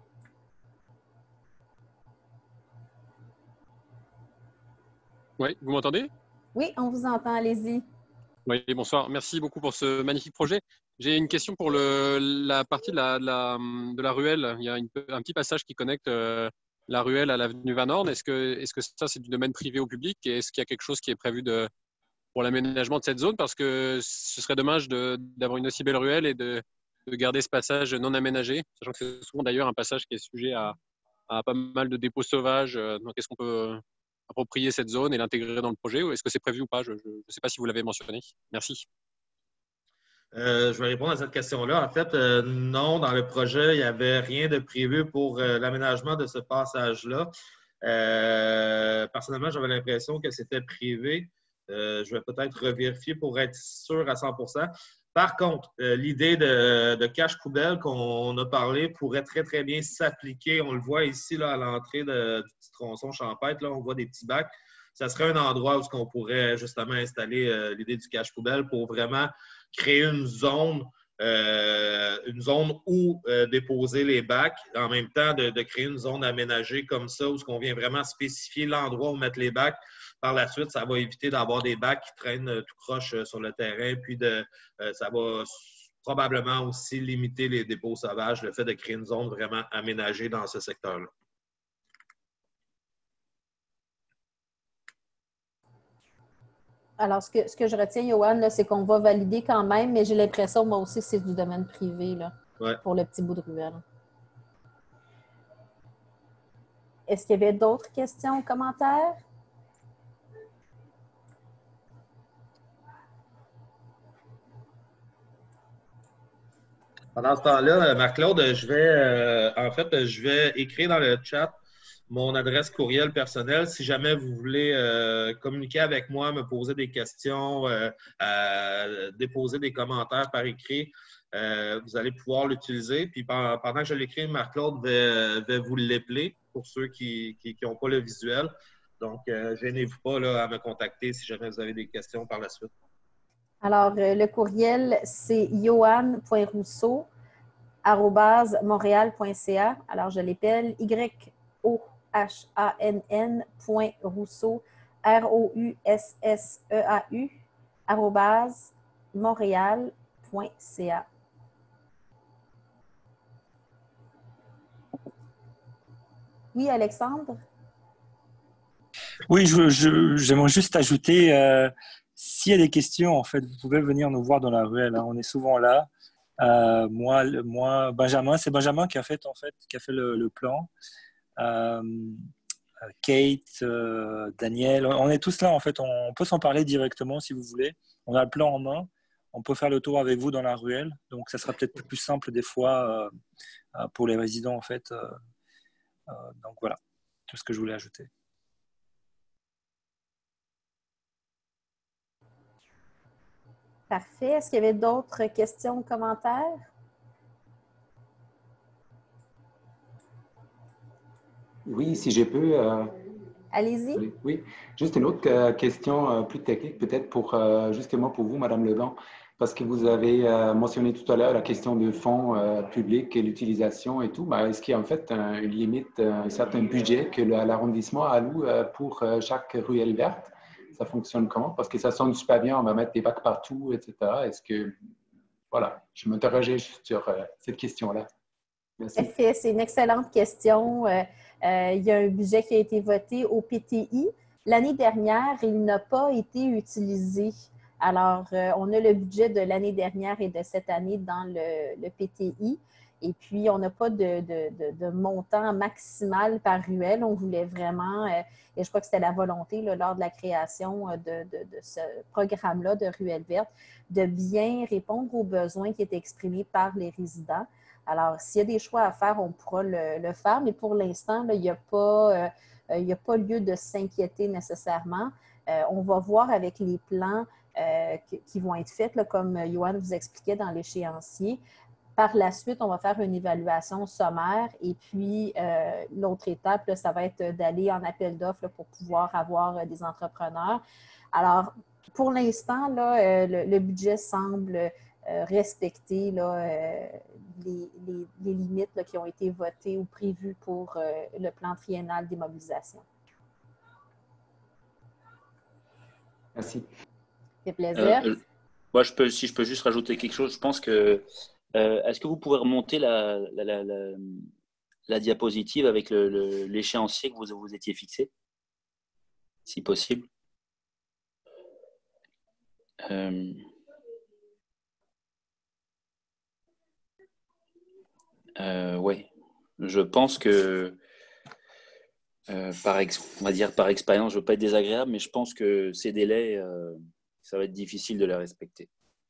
Oui, vous m'entendez? Oui, on vous entend, allez-y. Oui, bonsoir. Merci beaucoup pour ce magnifique projet. J'ai une question pour le, la partie de la, de, la, de la ruelle. Il y a une, un petit passage qui connecte euh, la ruelle à l'avenue Van Horn. Est-ce que, est-ce que ça, c'est du domaine privé au public et est-ce qu'il y a quelque chose qui est prévu de, pour l'aménagement de cette zone, parce que ce serait dommage d'avoir une aussi belle ruelle et de, de garder ce passage non aménagé, sachant que c'est souvent d'ailleurs un passage qui est sujet à, à pas mal de dépôts sauvages. Donc, est-ce qu'on peut approprier cette zone et l'intégrer dans le projet, ou est-ce que c'est prévu ou pas? Je ne sais pas si vous l'avez mentionné. Merci. Euh, je vais répondre à cette question-là. En fait, euh, non, dans le projet, il n'y avait rien de prévu pour euh, l'aménagement de ce passage-là. Euh, personnellement, j'avais l'impression que c'était privé. Euh, je vais peut-être revérifier pour être sûr à cent pour cent. Par contre, euh, l'idée de, de cache poubelle qu'on a parlé pourrait très, très bien s'appliquer. On le voit ici là, à l'entrée du petit tronçon champêtre. Là, on voit des petits bacs. Ça serait un endroit où on pourrait justement installer euh, l'idée du cache poubelle pour vraiment créer une zone, euh, une zone où euh, déposer les bacs, en même temps de, de créer une zone aménagée comme ça, où on vient vraiment spécifier l'endroit où mettre les bacs. Par la suite, ça va éviter d'avoir des bacs qui traînent euh, tout croche euh, sur le terrain, puis de, euh, ça va probablement aussi limiter les dépôts sauvages, le fait de créer une zone vraiment aménagée dans ce secteur-là. Alors, ce que, ce que je retiens, Yoann, c'est qu'on va valider quand même, mais j'ai l'impression, moi aussi, c'est du domaine privé là, ouais. pour le petit bout de ruelle. Est-ce qu'il y avait d'autres questions ou commentaires? Pendant ce temps-là, Marc-Claude, je vais, euh, en fait, je vais écrire dans le chat mon adresse courriel personnelle. Si jamais vous voulez euh, communiquer avec moi, me poser des questions, euh, euh, déposer des commentaires par écrit, euh, vous allez pouvoir l'utiliser. Puis pendant que je l'écris, Marc-Claude va, va vous l'épeler pour ceux qui n'ont pas le visuel. Donc, euh, gênez-vous pas là, à me contacter si jamais vous avez des questions par la suite. Alors, euh, le courriel, c'est yoann point rousseau arobase montréal point c a. Alors, je l'appelle Y O H A N N point rousseau, R O U S S E A U, arobase montréal point c a. Oui, Alexandre? Oui, je, je, j'aimerais juste ajouter, euh, s'il y a des questions, en fait, vous pouvez venir nous voir dans la ruelle. Hein, on est souvent là. Euh, moi, moi, Benjamin, c'est Benjamin qui a fait, en fait, qui a fait le, le plan. Euh, Kate, euh, Daniel, on est tous là, en fait. On peut s'en parler directement si vous voulez. On a le plan en main. On peut faire le tour avec vous dans la ruelle. Donc, ça sera peut-être plus simple des fois euh, pour les résidents, en fait. Euh, euh, donc, voilà, tout ce que je voulais ajouter. Parfait. Est-ce qu'il y avait d'autres questions ou commentaires? Oui, si je peux. Euh... Allez-y. Oui, oui, juste une autre euh, question euh, plus technique, peut-être pour euh, justement pour vous, Madame Leblanc, parce que vous avez euh, mentionné tout à l'heure la question de fonds euh, publics et l'utilisation et tout. Ben, est-ce qu'il y a en fait un, une limite, un certain budget que l'arrondissement alloue euh, pour euh, chaque ruelle verte? Ça fonctionne comment? Parce que ça sonne super bien, on va mettre des bacs partout, et cetera. Est-ce que, voilà, je m'interrogeais sur euh, cette question-là. Merci. C'est une excellente question. Euh, euh, il y a un budget qui a été voté au P T I. L'année dernière, il n'a pas été utilisé. Alors, euh, on a le budget de l'année dernière et de cette année dans le, le P T I. Et puis, on n'a pas de, de, de, de montant maximal par ruelle. On voulait vraiment, euh, et je crois que c'était la volonté là, lors de la création de, de, de ce programme-là de Ruelle verte, de bien répondre aux besoins qui étaient exprimés par les résidents. Alors, s'il y a des choix à faire, on pourra le, le faire, mais pour l'instant, il n'y a pas, euh, il n'y a pas lieu de s'inquiéter nécessairement. Euh, on va voir avec les plans euh, qui, qui vont être faits, là, comme Yoann vous expliquait dans l'échéancier. Par la suite, on va faire une évaluation sommaire et puis euh, l'autre étape, là, ça va être d'aller en appel d'offres pour pouvoir avoir des entrepreneurs. Alors, pour l'instant, là, euh, le, le budget semble euh, respecter là, euh, les, les, les limites là, qui ont été votées ou prévues pour euh, le plan triennal des mobilisations. Merci. Ça fait plaisir. Euh, moi, je peux, si je peux juste rajouter quelque chose, je pense que euh, est-ce que vous pouvez remonter la, la, la, la, la diapositive avec l'échéancier que vous vous étiez fixé, si possible? Euh... Euh, oui, je pense que, euh, par ex- on va dire par expérience, je ne veux pas être désagréable, mais je pense que ces délais, euh, ça va être difficile de les respecter.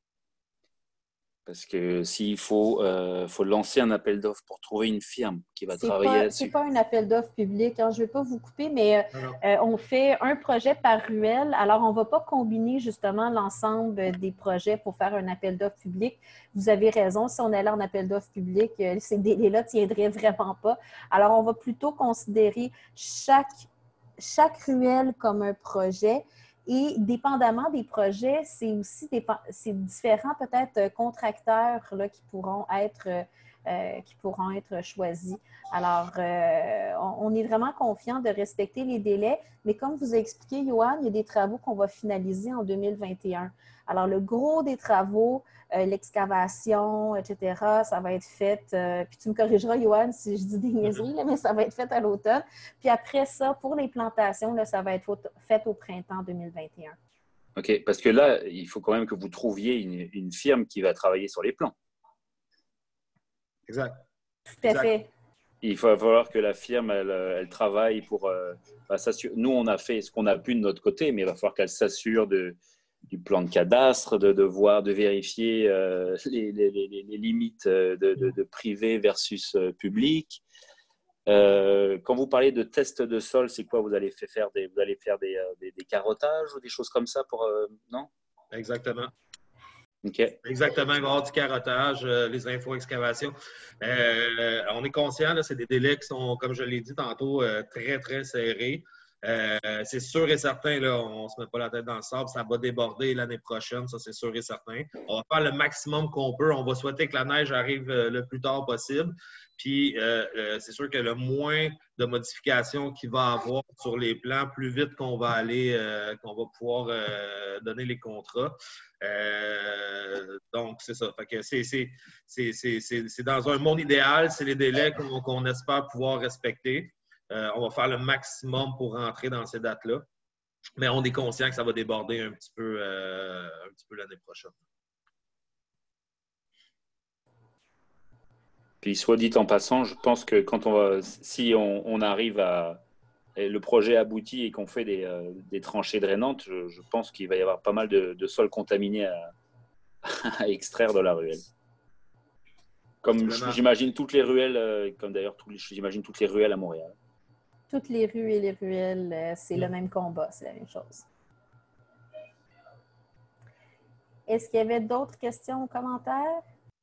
Parce que s'il faut, euh, faut lancer un appel d'offres pour trouver une firme qui va C'est travailler pas, là-dessus. c'est pas un appel d'offres public. Hein. Je ne vais pas vous couper, mais euh, euh, on fait un projet par ruelle. Alors, on ne va pas combiner justement l'ensemble des projets pour faire un appel d'offres public. Vous avez raison. Si on allait en appel d'offres public, euh, ces délais-là ne tiendraient vraiment pas. Alors, on va plutôt considérer chaque, chaque ruelle comme un projet. Et dépendamment des projets, c'est aussi des, c'est différents peut-être contracteurs là, qui pourront être, euh, qui pourront être choisis. Alors, euh, on, on est vraiment confiant de respecter les délais, mais comme vous a expliqué, Johan, il y a des travaux qu'on va finaliser en deux mille vingt et un. Alors, le gros des travaux, euh, l'excavation, et cetera, ça va être fait, euh, puis tu me corrigeras, Johan, si je dis des niaiseries, là, mais ça va être fait à l'automne. Puis après ça, pour les plantations, là, ça va être fait au printemps deux mille vingt et un. OK, parce que là, il faut quand même que vous trouviez une, une firme qui va travailler sur les plans. Exact. Tout à exact. fait. Il va falloir que la firme, elle, elle travaille pour euh, bah, s'assurer. Nous, on a fait ce qu'on a pu de notre côté, mais il va falloir qu'elle s'assure de, du plan de cadastre, de, de voir, de vérifier euh, les, les, les, les limites de, de, de privé versus euh, public. Euh, quand vous parlez de tests de sol, c'est quoi? Vous allez faire des, vous allez faire des, des, des carottages ou des choses comme ça pour euh, non? Exactement. OK. Exactement, il va y avoir du carottage, euh, les info-excavations. Euh, on est conscient, c'est des délais qui sont, comme je l'ai dit tantôt, euh, très, très serrés. Euh, c'est sûr et certain, là, on ne se met pas la tête dans le sable, ça va déborder l'année prochaine, ça c'est sûr et certain. On va faire le maximum qu'on peut. On va souhaiter que la neige arrive euh, le plus tard possible. Puis, euh, euh, c'est sûr que le moins de modifications qu'il va y avoir sur les plans, plus vite qu'on va aller, euh, qu'on va pouvoir euh, donner les contrats. Euh, donc, c'est ça. Fait que c'est, c'est, c'est, c'est, c'est dans un monde idéal, c'est les délais qu'on, qu'on espère pouvoir respecter. Euh, on va faire le maximum pour rentrer dans ces dates-là. Mais on est conscient que ça va déborder un petit peu, euh, un petit peu l'année prochaine. Puis, soit dit en passant, je pense que quand on va, si on, on arrive à le projet aboutit et qu'on fait des, euh, des tranchées drainantes, je, je pense qu'il va y avoir pas mal de, de sols contaminés à, à extraire de la ruelle. Comme j'imagine toutes les ruelles, euh, comme d'ailleurs j'imagine toutes les ruelles à Montréal. Toutes les rues et les ruelles, c'est mmh. le même combat, c'est la même chose. Est-ce qu'il y avait d'autres questions ou commentaires?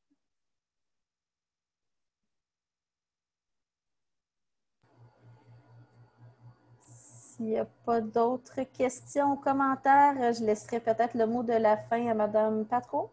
S'il n'y a pas d'autres questions ou commentaires, je laisserai peut-être le mot de la fin à Mme Patro.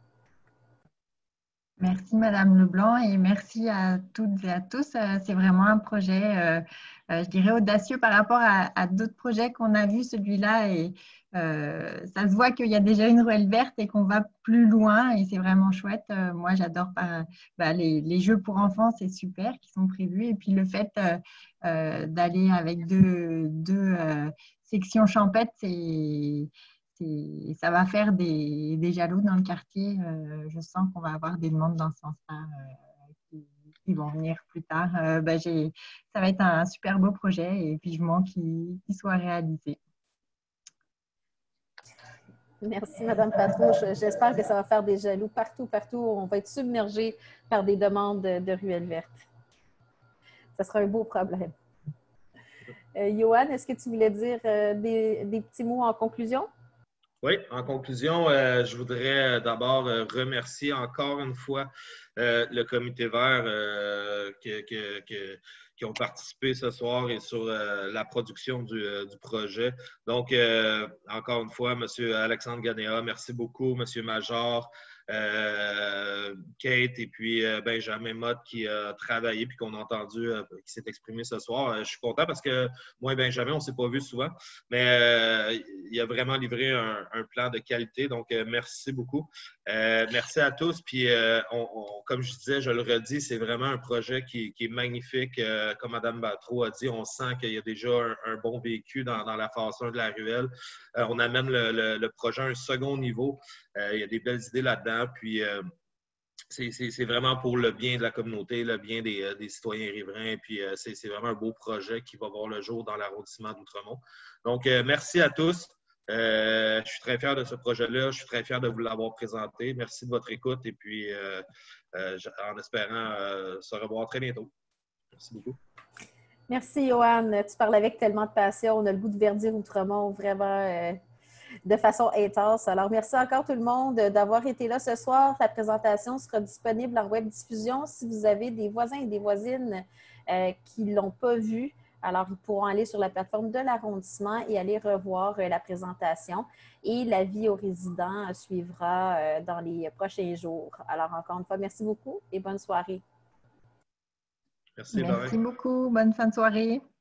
Merci Madame Leblanc et merci à toutes et à tous. C'est vraiment un projet, euh, je dirais, audacieux par rapport à, à d'autres projets qu'on a vus. Celui-là, et euh, ça se voit qu'il y a déjà une ruelle verte et qu'on va plus loin et c'est vraiment chouette. Euh, moi, j'adore bah, les, les jeux pour enfants, c'est super, qui sont prévus. Et puis le fait euh, euh, d'aller avec deux, deux euh, sections champêtres, c'est... ça va faire des, des jaloux dans le quartier. Euh, je sens qu'on va avoir des demandes dans ce sens-là euh, qui, qui vont venir plus tard. Euh, ben, j'ai, ça va être un super beau projet et puis je manque qu'il, qu'il soit réalisé. Merci, Mme Patro. J'espère que ça va faire des jaloux partout, partout. On va être submergé par des demandes de, de ruelles vertes. Ça sera un beau problème. Euh, Johan, est-ce que tu voulais dire euh, des, des petits mots en conclusion? Oui, en conclusion, euh, je voudrais d'abord euh, remercier encore une fois euh, le comité vert euh, que, que, que, qui ont participé ce soir et sur euh, la production du, euh, du projet. Donc, euh, encore une fois, M. Alexandre Ganéa, merci beaucoup, M. Major, euh, Kate et puis euh, Benjamin Mott qui a travaillé puis qu'on a entendu, euh, qui s'est exprimé ce soir. Euh, je suis content parce que moi et Benjamin, on ne s'est pas vus souvent, mais euh, il a vraiment livré un, un plan de qualité. Donc, euh, merci beaucoup. Euh, merci à tous. Puis, euh, on, on, comme je disais, je le redis, c'est vraiment un projet qui, qui est magnifique. Euh, comme Mme Batreau a dit, on sent qu'il y a déjà un, un bon vécu dans, dans la phase un de la ruelle. Euh, on amène le, le, le projet à un second niveau. Euh, il y a des belles idées là-dedans. Puis, euh, c'est vraiment pour le bien de la communauté, le bien des, des citoyens riverains. Puis, euh, c'est vraiment un beau projet qui va voir le jour dans l'arrondissement d'Outremont. Donc, euh, merci à tous. Euh, je suis très fier de ce projet-là. Je suis très fier de vous l'avoir présenté. Merci de votre écoute et puis euh, euh, en espérant euh, se revoir très bientôt. Merci beaucoup. Merci, Johan. Tu parles avec tellement de passion. On a le goût de verdir Outremont vraiment euh, de façon intense. Alors, merci encore tout le monde d'avoir été là ce soir. La présentation sera disponible en web diffusion. Si vous avez des voisins et des voisines euh, qui ne l'ont pas vue, alors ils pourront aller sur la plateforme de l'arrondissement et aller revoir euh, la présentation. Et l'avis aux résidents suivra euh, dans les prochains jours. Alors, encore une fois, merci beaucoup et bonne soirée. Merci, Merci beaucoup. Bonne fin de soirée.